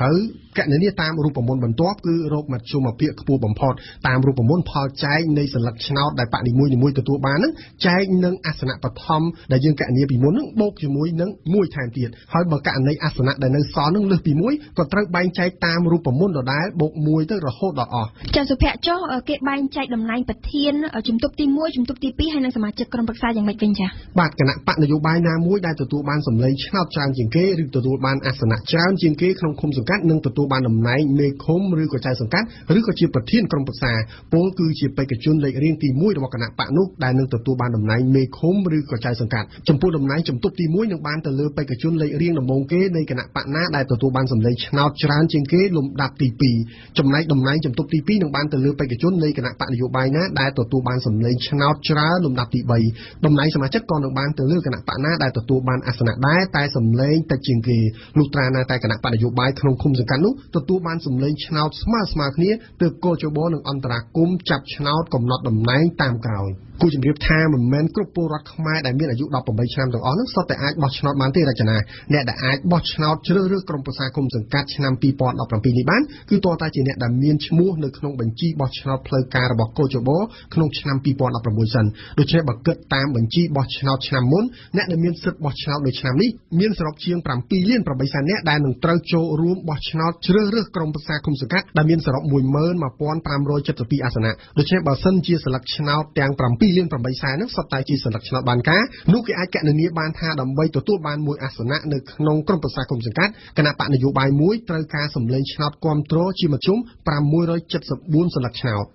កណនីតាមរូបមន្តបន្ទាប់គឺរោគមជ្ឈមភាគខ្ពស់បំផុតតាមរូបមន្តផលចែកនៃសន្លឹកឆ្នោតដែលបកនីមួយៗទទួលបានហ្នឹងចែកនឹងអាសនៈបឋមដែលយើងកណនីពីមុនហ្នឹងបូកជាមួយនឹងមួយថែមទៀតហើយបើករណីអាសនៈដែលនៅសល់ហ្នឹងលើសពីមួយក៏ត្រូវបែងចែកតាមរូបមន្តដដែលបូកមួយទៅរហូតដល់អស់ចាសុភ័ក្រចុះគេបែងចែកតំណែងប្រធានជំទប់ទីមួយជំទប់ទីពីរហើយនិងសមាជិកក្រុមប្រឹក្សាយ៉ាងម៉េចវិញចាបាទគណៈបកនយោបាយណាមួយដែលទទួលបានសម្លេងឆ្នោតច្រើនជាងគេឬទទួលបានអាសនៈច្រើនជាងគេក្នុងឃុំសង្កាត់និងទទួលបានតំណែងមេឃុំឬក៏ចៅសង្កាត់ឬក៏ជាប្រធានក្រុមប្រឹក្សាពលគឺជាបេក្ខជនលេខរៀងទីមួយរបស់គណៈបកនោះដែលនឹងទទួលបានតំណែងមេឃុំឬក៏ចៅសង្កាត់ចំពោះតំណែងជំទប់ទីមួយនឹងបានទៅលើបេក្ខជនលេខរៀងដំបូងគេនៃគណៈបកណាដែលទទួលបានសម្លេងឆ្នោតច្រើនជាងគេលំដាប់ទីពីរចំណែកតំណែងជំទប់ទីពីរនឹងបានទៅលើបេក្ខជននៃគណៈបកនយោបាយណាដែលទទួលបានសម្លេងឆ្នោតច្រើនលំដាប់ទីបីតំណែងសមាជិកក៏នឹងបានទៅលើគណៈបកណាដែលទទួលបានអាសនៈដែរតែសម្លេងតិចជាងគេលុះត្រាណាតែគណៈបកនយោបាយក្នុងឃុំសង្កាត់នោះទទួលបានសម្លេងឆ្នោតស្មើស្មើគ្នាទើបកោជបនឹងអន្តរាគមន៍ចាប់ឆ្នោតកំណត់តំណែងតាមក្រោយគូជំរាបថាមិនមែនគ្រប់ពលរដ្ឋខ្មែរដែលមានអាយុដប់ប្រាំបីឆ្នាំទាំងអស់នោះសុទ្ធតែអាចបោះឆ្នោតបានទេរចនាអ្នកដែលអាចបោះឆ្នោតជ្រើសរើសក្រុមប្រឹក្សាគុំសង្កាត់ឆ្នាំពីរពាន់ដប់ប្រាំពីរនេះបានគឺតើតាជាអ្នកដែលមានឈ្មោះនៅក្នុងបញ្ជីបោះឆ្នោតផ្លូវការរបស់កោជបក្នុងឆ្នាំពីរពាន់ដប់ប្រាំមួយសិនដូច្នេះបើគិតតាមបញ្ជីបោះឆ្នោតឆ្នាំមុនអ្នកដែលមានសិទ្ធិបោះឆ្នោតនៅឆ្នាំនេះមានសរុបជាងប្រាំពីរលានប្រាំបីសែននាក់ដែលនឹងត្រូវចូលរួមបោះឆ្នោតជ្រើសរើសក្រុមប្រឹក្សាគុំសង្កាត់ដែលមានសរុបមួយម៉ឺនមួយពាន់ប្រាំរយចិតសិបពីរអាសនៈដូច្នេះបើសិនជាស្លឹកឆ្នោតទាំងប្រាំពីរលានប្រាំបីសែននោះសុទ្ធតែជាសន្លឹកឆ្នោតបានការនោះគេអាចកណនាបានថាដើម្បីទទួលបានមួយអាសនៈនៅក្នុងក្រុមប្រឹក្សាគុំសង្កាត់គណៈបកនយោបាយមួយត្រូវការសម្លេងឆ្នោតគាំទ្រជាមធ្យមប្រាំមួយរយចិតសិបបួនសន្លឹកឆ្នោត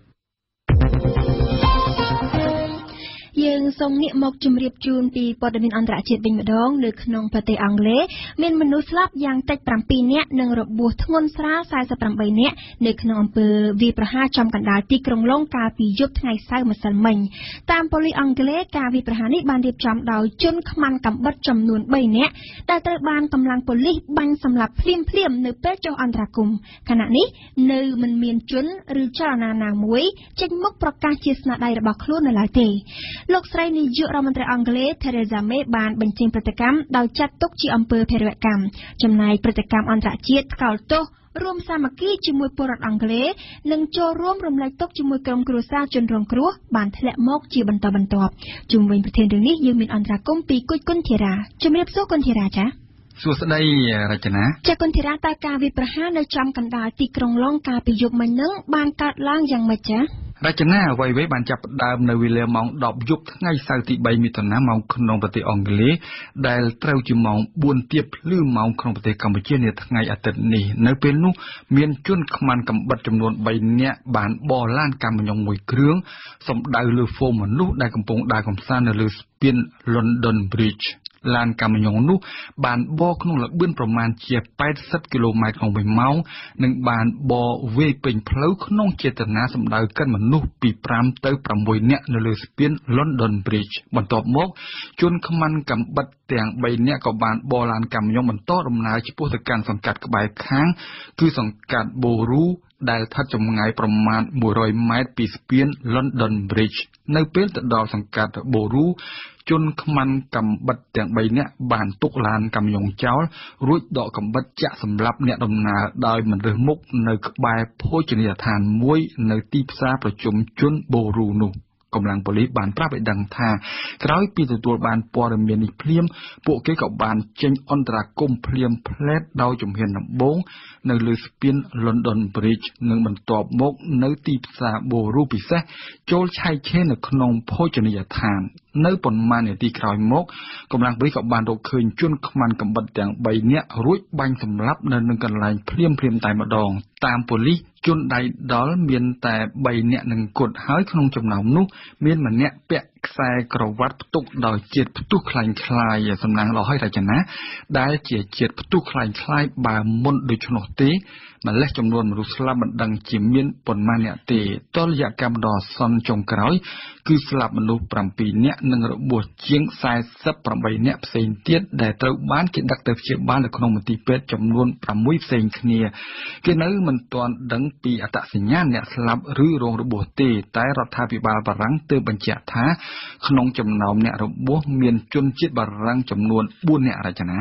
យើងសូមងាកមកជម្រាបជូនពីព័ត៌មានអន្តរជាតិវិញម្ដងនៅក្នុងប្រទេសអង់គ្លេសមានមនុស្សស្លាប់យ៉ាងតិចប្រាំពីរនាក់និងរបួសធ្ងន់ស្រាលសែសិបប្រាំបីនាក់នៅក្នុងអំពើវាយប្រហារចំកណ្ដាលទីក្រុងឡុងកាលពីយប់ថ្ងៃសៅរ៍ម្សិលមិញតាមប៉ូលីសអង់គ្លេសការវាយប្រហារនេះបានរៀបចំដោយជនខ្មាំងកាំបិតចំនួនបីនាក់ដែលត្រូវបានកម្លាំងប៉ូលីសបាញ់សម្លាប់ភ្លាមភ្លាមនៅពេលចុះអន្តរាគមន៍ខណៈនេះនៅមិនមានជនឬចលនាណាមួយចេញមុខប្រកាសជាស្នាដៃរបស់ខ្លួននៅឡើយទេលោកស្រីនាយករដ្ឋមន្ត្រីអង់គ្លេស Theresa May បានបញ្ចេញប្រតិកម្មដោយចាត់ទុកជាអំពើភេរវកម្មចំណែកប្រតិកម្មអន្តរជាតិថ្កោលទោសរួមសាមគ្គីជាមួយពលរដ្ឋអង់គ្លេសនិងចូលរួមរំលែកទុក្ខជាមួយក្រុមគ្រួសារជនរងគ្រោះបានធ្លាក់មកជាបន្តបន្ទាប់ជុំវិញប្រធានរឿងនេះយើងមានអន្តរាគមន៍ពីគុជគុនធីរ៉ាជំរាបសួរគុនធីរ៉ាចាសួស្តីរចនាចាគុនធីរ៉ាតើការវាយប្រហារនៅចំកណ្ដាលទីក្រុងឡុងកាលពីយប់មិញហ្នឹងបានកើតឡើងយ៉ាងម៉េចចារចនាអ្វីៗបានចាប់ផ្ដើមនៅវេលាម៉ោងដប់យប់ថ្ងៃសៅរ៍ទីបីមិថុនាម៉ោងក្នុងប្រទេសអង់គ្លេសដែលត្រូវជាម៉ោងបួនទៀបភ្លឺម៉ោងក្នុងប្រទេសកម្ពុជានាថ្ងៃអាទិត្យនេះនៅពេលនោះមានជនខ្មាំងកាំបិតចំនួនបីនាក់បានបរឡានកាំញុងមួយគ្រឿងសម្ដៅលើហ្វូមមនុស្សដែលកំពុងដើរកម្សាន្តនៅលើស្ពាន London Bridgeឡានកាំញុងនោះបានបរក្នុងល្បឿនប្រមាណជាប៉ែតសិបគីឡូម៉ែត្រក្នុងមួយម៉ោងនិងបានបរវេពេញផ្លូវក្នុងចេតនាសម្ដៅកិនមនុស្សពីប្រាំទៅប្រាំមួយនាក់នៅលើស្ពាន London Bridge បន្ទាប់មកជនខ្មាំងកាំបិតទាំងបីនាក់ក៏បានបរឡានកាំញុងបន្តដំណើរឆ្ពោះទៅកាន់សង្កាត់ក្បែរខាងគឺសង្កាត់ Borough ដែលស្ថិតចម្ងាយប្រមាណមួយរយម៉ែត្រពីស្ពាន London Bridge នៅពេលទៅដល់សង្កាត់ Boroughជនខ្មាំងកាំបិតទាំងបីនាក់បានទុកឡានកាំញុងចោលរួចដកកាំបិតចាក់សម្លាប់អ្នកដំណើរដោយមិនរើសមុខនៅក្បែរភោជនីយដ្ឋានមួយនៅទីផ្សារប្រជុំជនបូរូនោះកម្លាំងប៉ូលីសបានប្រាប់ឲ្យដឹងថាក្រោយពីទទួលបានព័ត៌មាននេះភ្លាមពួកគេក៏បានចេញអន្តរាគមន៍ភ្លាមភ្លែតដោយជំហានដំបូងនៅលើស្ពាន London Bridge និងបន្ទាប់មកនៅទីផ្សារបូរូពិសេសចូលឆែកឆេរនៅក្នុងភោជនីយដ្ឋាននៅប៉ុន្មាននាទីក្រោយមកកម្លាំងប៉ូលីសក៏បានរកឃើញជនខ្មាំងកាំបិតទាំងបីនាក់រួចបាញ់សម្លាប់នៅនឹងកន្លែងភ្លាមភ្លាមតែម្ដងតាមប៉ូលីសជនដៃដល់មានតែបីនាក់នឹងគត់ហើយក្នុងចំណោមនោះមានម្នាក់ពាក់ខ្សែក្រវ៉ាត់ផ្ទុកដោយជាតិផ្ទុះคล้ายៗសំណាងលោហើយរចនាដែលជាជាតិផ្ទុះคล้ายៗបើមុនដូច្នោះទេម្លេះចំនួនមនុស្សស្លាប់មិនដឹងជាមានប៉ុន្មានអ្នកទេតរយៈកម្មដ៏សន្នចុងក្រោយគឺស្លាប់មនុស្សប្រាំពីរនាក់និងរបួសជាងសែសិបប្រាំបីនាក់ផ្សេងទៀតដែលត្រូវបានគេដឹកទៅព្យាបាលនៅក្នុងមន្ទីរពេទ្យចំនួនប្រាំមួយផ្សេងគ្នាគេនៅមិនទាន់ដឹងពីអត្តសញ្ញាណអ្នកស្លាប់ឬរងរបួសទេតែរដ្ឋាភិបាលបារាំងទើបបញ្ជាក់ថាក្នុងចំណោមអ្នករបួសមានជនជាតិបារាំងចំនួនបួននាក់រចនា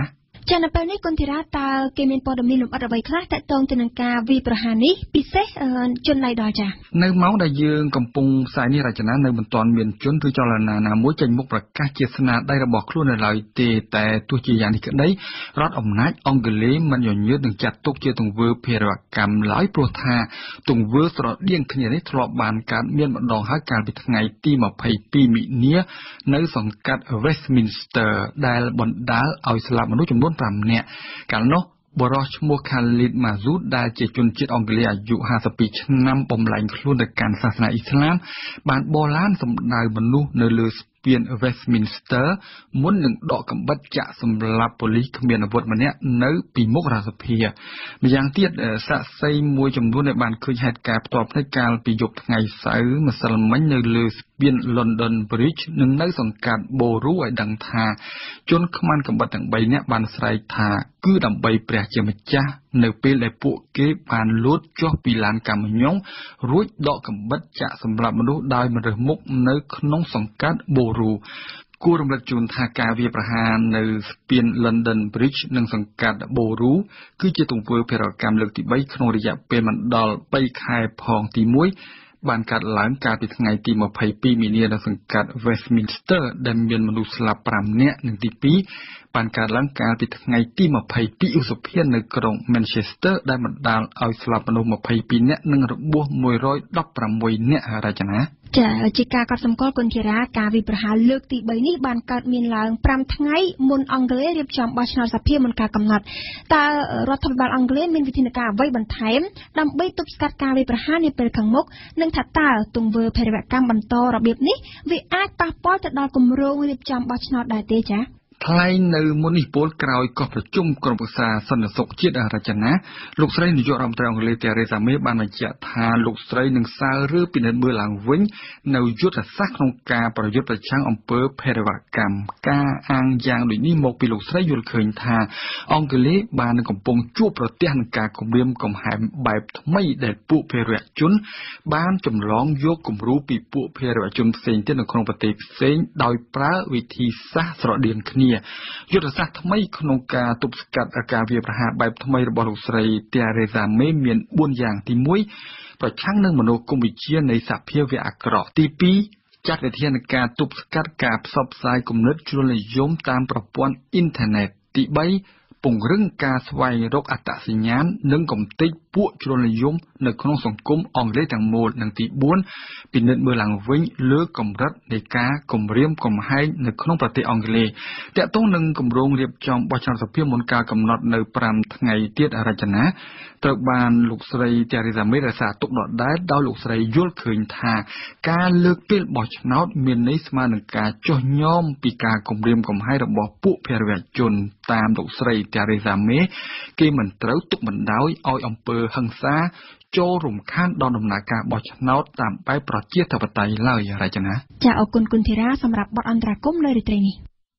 ចានៅពេលនេះគុនធីរ៉ាតើគេមានព័ត៌មានលម្អិតអ្វីខ្លះតាក់ទងទៅនឹងការវាយប្រហារនេះពិសេសជនឡៃដល់ចានៅម៉ោងដែលយើងកំពុងផ្សាយនេះរចនានៅមិនទាន់មានជនឬចលនាណាមួយចេញមុខប្រកាសជាស្នាដៃរបស់ខ្លួននៅឡើយទេតែទោះជាយ៉ាងនេះក្តីរដ្ឋអំណាចអង់គ្លេសមិនញញើតនឹងចាត់ទុកជាទង្វើភេរវកម្មឡើយព្រោះថាទង្វើស្រដៀងគ្នានេះធ្លាប់បានកើតមានម្ដងហើយកាលពីថ្ងៃទីម្ភៃពីរមិនិនានៅសង្កាត់ Westminster ដែលបណ្ដាលឲ្យស្លាប់មនុស្សចំនួនប្រាំនាក់កាលនោះបរិសុទ្ធឈ្មោះ Khalid Masood ដែលជាជនជាតិអង់គ្លេសអាយុห้าสิบពីរឆ្នាំបំលែងខ្លួនទៅកាន់សាសនាអ៊ីស្លាមបានបរឡានសម្ដៅមនុស្សនៅលើស្ពាន Westminster មុននឹងដកកាំបិតចាក់សម្លាប់ប៉ូលីសគ្មានអាវុធម្នាក់នៅពីមុខរដ្ឋសភាម្យ៉ាងទៀតសាក្សីមួយចំនួនដែលបានឃើញហេតុការណ៍ផ្ទាល់ភ្នែកកាលពីយប់ថ្ងៃសៅរ៍ម្សិលមិញនៅលើស្ពាន London Bridge និងនៅសង្កាត់ Borough ឲ្យដឹងថាជនខ្មាន់កាំបិតទាំងបីនាក់បានស្រែកថាគឺដើម្បីព្រះជាម្ចាស់នៅពេលដែលពួកគេបានលោតចុះពីឡានកាំញុងរួចដកកាំបិតចាក់សម្លាប់មនុស្សដោយមិនរើសមុខនៅក្នុងសង្កាត់ Borough គួររំលឹកជូនថាការវាយប្រហារនៅស្ពាន London Bridge និងសង្កាត់ Borough គឺជាទង្វើភេរវកម្មលើកទីបីក្នុងរយៈពេលមិនដល់បីខែផងទីមួយបានកាត់ឡើងកាលពីថ្ងៃទីម្ភៃពីរមីនានៅសង្កាត់ Westminster ដែលមានមនុស្សស្លាប់ប្រាំនាក់និងទីពីរបានកើតឡើងកាលពីថ្ងៃទីម្ភៃពីរឧសភានៅក្រុង Manchester ដែលបណ្ដាលឲ្យស្លាប់មនុស្សម្ភៃពីរនាក់និងរបួសមួយរយដប់ប្រាំមួយនាក់រចនាចាជាការកត់សម្គាល់គុនធីរ៉ាការវិប្រហារលើកទីបីនេះបានកើតមានឡើងប្រាំថ្ងៃមុនអង់គ្លេសរៀបចំបោះឆ្នោតសភាមុនការកំណត់តើរដ្ឋាភិបាលអង់គ្លេសមានវិធានការអ្វីបន្ថែមដើម្បីទប់ស្កាត់ការវិប្រហារនាពេលខាងមុខនិងថាតើទង្វើភេរវកម្មបន្តរបៀបនេះវាអាចប៉ះពាល់ទៅដល់គម្រោងរៀបចំបោះឆ្នោតដែរទេចាថ្លែងនៅមុននេះពលក្រោយកោះប្រជុំក្រុមប្រឹក្សាសន្តិសុខជាតិរចនាលោកស្រីនាយករដ្ឋមន្ត្រីអង់គ្លេស Theresa May បានបញ្ជាក់ថាលោកស្រីនឹងសាលឬពិនិត្យមើលឡើងវិញនៅយុទ្ធសាស្ត្រក្នុងការប្រយុទ្ធប្រឆាំងអំពើភេរវកម្មការអាងយ៉ាងដូចនេះមកពីលោកស្រីយល់ឃើញថាអង់គ្លេសបាននឹងកំពុងជួបប្រទះនឹងការគំរាមកំហែងបែបថ្មីដែលពួកភេរវជនបានចម្លងយកគំរូពីពួកភេរវជនផ្សេងទៀតនៅក្នុងប្រទេសផ្សេងដោយប្រើវិធីសាស្ត្រស្រដៀងគ្នាយុទ្ធសាស្ត្រថ្មីក្នុងការទប់ស្កាត់ការវាយប្រហារបែបថ្មីរបស់លោកស្រី Theresa May មានបួនយ៉ាងទីមួយប្រឆាំងនឹងមនោគមវិជ្ជានៃសភាវៈអាក្រក់ទីពីរចាត់វិធានការទប់ស្កាត់ការផ្សព្វផ្សាយគំនិតជ្រុលនិយមតាមប្រព័ន្ធអ៊ីនធឺណិតទីបីពង្រឹងការស្វែងរកអត្តសញ្ញាណនិងកំទេចពួកជ្រុលនិយមនៅក្នុងសង្គមអង់គ្លេសទាំងមូលនិងទីបួនពិនិត្យមើលឡើងវិញលើកម្រិតនៃការគំរាមកំហែងនៅក្នុងប្រទេសអង់គ្លេសទាក់ទងនឹងគម្រោងរៀបចំបោះឆ្នោតសភាមុនការកំណត់នៅប្រាំថ្ងៃទៀតរចនាត្រូវបានលោកស្រី Theresa May រក្សាទុកដដែលដោយលោកស្រីយល់ឃើញថាការលើកពេលបោះឆ្នោតមានន័យស្មើនឹងការចុះញោមពីការគំរាមកំហែងរបស់ពួកភេរវជនតាមលោកស្រី Theresa May គេមិនត្រូវទុកបណ្ដោយឲ្យអំពើហិង្សាចូលរំខានដល់ដំណើរការបោះឆ្នោតតាមបែបប្រជាធិបតេយ្យឡើយរចនាចាអរគុណគុណធីរ៉ាសម្រាប់បទអន្តរាគមន៍នៅរាត្រីនេះ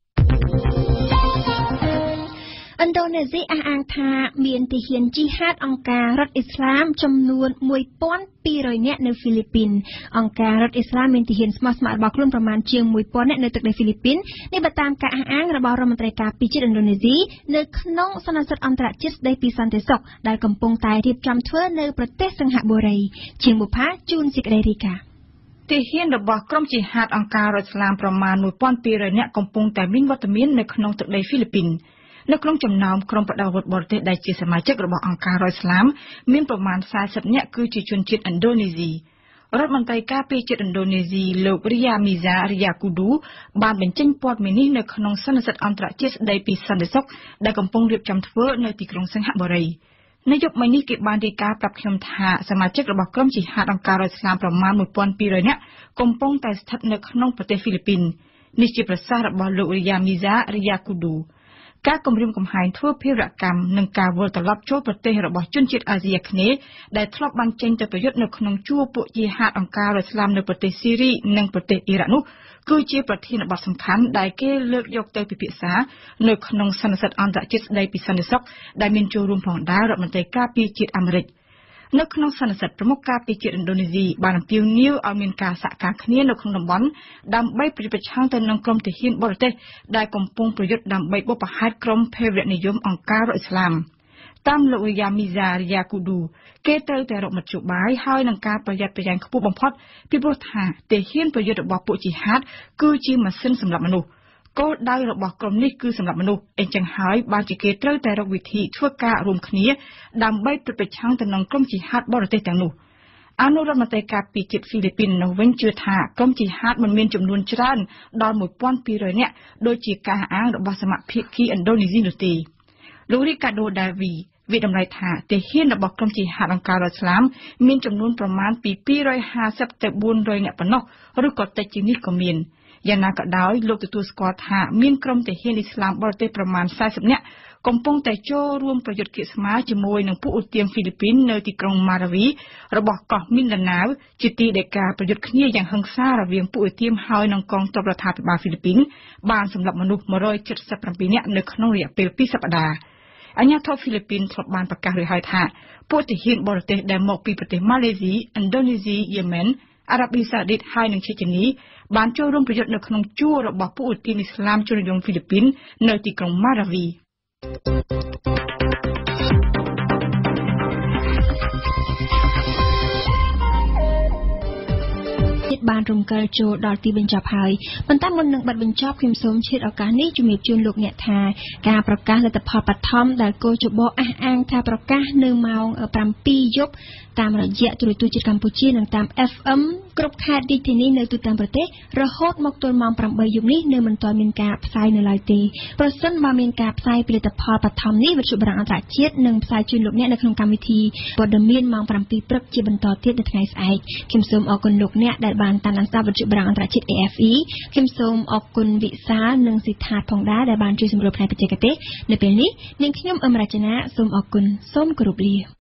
ឥណ្ឌូនេស៊ីអះអាងថាមានទាហានជីហាតអង្គការរដ្ឋអ៊ីស្លាមចំនួនមួយពាន់ពីររយនាក់នៅហ្វីលីពីនអង្គការរដ្ឋអ៊ីស្លាមមានទាហានស្មោះស្ម័គ្ររបស់ខ្លួនប្រមាណជាងមួយពាន់នាក់នៅទឹកដីហ្វីលីពីននេះបើតាមការអះអាងរបស់រដ្ឋមន្ត្រីការពារជាតិឥណ្ឌូនេស៊ីនៅក្នុងសន្និសីទអន្តរជាតិស្តីពីសន្តិសុខដែលកំពុងតែរៀបចំធ្វើនៅប្រទេសសិង្ហបុរីជាងបុផាជូនសេចក្តីរាយការណ៍ទាហានរបស់ក្រុមជីហាតអង្គការរដ្ឋអ៊ីស្លាមប្រមាណមួយពាន់ពីររយនាក់កំពុងតែមានវត្តមាននៅក្នុងទឹកដីហ្វីលីពីននៅក្នុងចំណោមក្រុមបដិវត្តបរទេសដែលជាសមាជិករបស់អង្គការរដ្ឋអ៊ីស្លាមមានប្រមាណសាសិបនាក់គឺជាជនជាតិឥណ្ឌូនេស៊ីរដ្ឋមន្ត្រីការពារជាតិឥណ្ឌូនេស៊ីលោករីយ៉ាមីសារីយ៉ាគូឌូបានបញ្ចេញព័ត៌មាននេះនៅក្នុងសន្និសីទអន្តរជាតិស្តីពីសន្តិសុខដែលកំពុងរៀបចំធ្វើនៅទីក្រុងសិង្ហបុរីនៅយប់មិញនេះគេបានរាយការណ៍ប្រាប់ខ្ញុំថាសមាជិករបស់ក្រុមជីហាតអង្គការរដ្ឋអ៊ីស្លាមប្រមាណមួយពាន់ពីររយនាក់កំពុងតែស្ថិតនៅក្នុងប្រទេសហ្វីលីពីននេះជាប្រសាសន៍របស់លោករីយ៉ាមីសារីយ៉ាគូឌូការគំរាមកំហែងធ្វើភេរវកម្មនិងការវិលត្រឡប់ចូលប្រទេសរបស់ជនជាតិអាស៊ីអាគ្នេយ៍ដែលធ្លាប់បានចេញទៅប្រយុទ្ធនៅក្នុងជួរពួកជាហាតអង្គការរដ្ឋឥស្លាមនៅប្រទេសស៊ីរីនិងប្រទេសអ៊ីរ៉ាក់នោះគឺជាប្រធានបទសំខាន់ដែលគេលើកយកទៅពិភាក្សានៅក្នុងសន្និសីទអន្តរជាតិស្តីពីសន្តិសុខដែលមានចូលរួមផងដែររដ្ឋមន្ត្រីការពារជាតិអាមេរិកនៅក្នុងសន្និសីទប្រមុខការពារជាតិឥណ្ឌូនេស៊ីបានអំពាវនាវឲ្យមានការសហការគ្នានៅក្នុងតំបន់ដើម្បីប្រយុទ្ធប្រឆាំងទៅនឹងក្រុមទាហានបរទេសដែលកំពុងប្រយុទ្ធដើម្បីបុព្វហេតុក្រុមភេរវនិយមអង្គការរដ្ឋឥស្លាមតាមលោកវីយ៉ាមីហ្សារីយ៉ាគូឌូគេត្រូវតែរកមធ្យោបាយហើយនឹងការប្រយ័ត្នប្រយែងខ្ពស់បំផុតពីព្រោះថាទាហានប្រយុទ្ធរបស់ពួកជីហាតគឺជាម៉ាស៊ីនសម្រាប់មនុស្សគោលដៅរបស់ក្រុមនេះគឺសម្រាប់មនុស្សអញ្ចឹងហើយបានជាគេត្រូវតែរកវិធីធ្វើការរួមគ្នាដើម្បីប្រយុទ្ធប្រឆាំងទៅនឹងក្រុមជីហាតបរទេសទាំងនោះអនុរដ្ឋមន្ត្រីការពារជាតិហ្វីលីពីននោះវិញជឿថាក្រុមជីហាតមិនមានចំនួនច្រើនដល់ một nghìn hai trăm នាក់ដូចជាការអាងរបស់សមាភិកីឥណ្ឌូនេស៊ីនោះទេលោករីកាដូដាវីវាតម្លៃថាទាហានរបស់ក្រុមជីហាតអង្គការរដ្ឋឥស្លាមមានចំនួនប្រមាណពីពីររយห้าสิบទៅ bốnរយនាក់ប៉ុណ្ណោះឬក៏តិចជាងនេះក៏មានយ៉ាងណាក៏ដោយលោកទទួលស្គាល់ថាមានក្រុមទាហានអ៊ីស្លាមបរទេសប្រមាណสี่สิบនាក់កំពុងតែចូលរួមប្រយុទ្ធគៀកស្មារជាមួយនឹងពួកឧទាមហ្វីលីពីននៅទីក្រុងម៉ារាវីរបស់កោះមីនដាណាវជាទីដែលការប្រយុទ្ធគ្នាយ៉ាងហិង្សារវាងពួកឧទាមហើយនិងកងទ័ពរដ្ឋាភិបាលហ្វីលីពីនបានសម្លាប់មនុស្សmột trăm七十bảyនាក់នៅក្នុងរយៈពេលពីរសប្តាហ៍អាញាធិបតេយ្យហ្វីលីពីនធ្លាប់បានប្រកាសរួចហើយថាពួកទាហានបរទេសដែលមកពីប្រទេសម៉ាឡេស៊ីឥណ្ឌូនេស៊ីយេម៉ែនអារ៉ាប៊ីសាអូឌីតហើយនិងឈេជនីបានចូលរួមប្រយុទ្ធនៅក្នុងជួររបស់ពួកឧទាមអ៊ីស្លាមជននិយមហ្វីលីពីននៅទីក្រុងម៉ារាវីបានរំកិលចូលដល់ទីបញ្ចប់ហើយប៉ុន្តែមុននឹងបិទបញ្ចប់ខ្ញុំសូមឈានឱកាសនេះជំរាបជូនលោកអ្នកថាការប្រកាសលទ្ធផលបឋមដែលគោចបអះអាងថាប្រកាសនៅម៉ោងsevenយប់តាមរយៈទូរទស្សន៍ជាតិកម្ពុជានិងតាម เอฟ เอ็ม គ្រប់ខេត្តរាជធានីនៅទូទាំងប្រទេសរហូតមកទល់ម៉ោងeightយប់នេះនៅមិនទាន់មានការផ្សាយនៅឡើយទេប្រសិនបើមានការផ្សាយផលិតផលបឋមនេះវិទ្យុបារាំងអន្តរជាតិនឹងផ្សាយជូនលោកអ្នកនៅក្នុងកម្មវិធីព័ត៌មានម៉ោងsevenព្រឹកជាបន្តទៀតនៅថ្ងៃស្អែកខ្ញុំសូមអរគុណលោកអ្នកដែលបានតាមដានស្ដាប់វិទ្យុបារាំងអន្តរជាតិ เอ เอฟ อี ខ្ញុំសូមអរគុណវិសាលនិងសិដ្ឋាផងដែរដែលបានជួយសម្រួលផ្នែកបច្ចេកទេសនៅពេលនេះនាងខ្ញុំអឹមរចនាសូមអរគុណសូមគោរពលា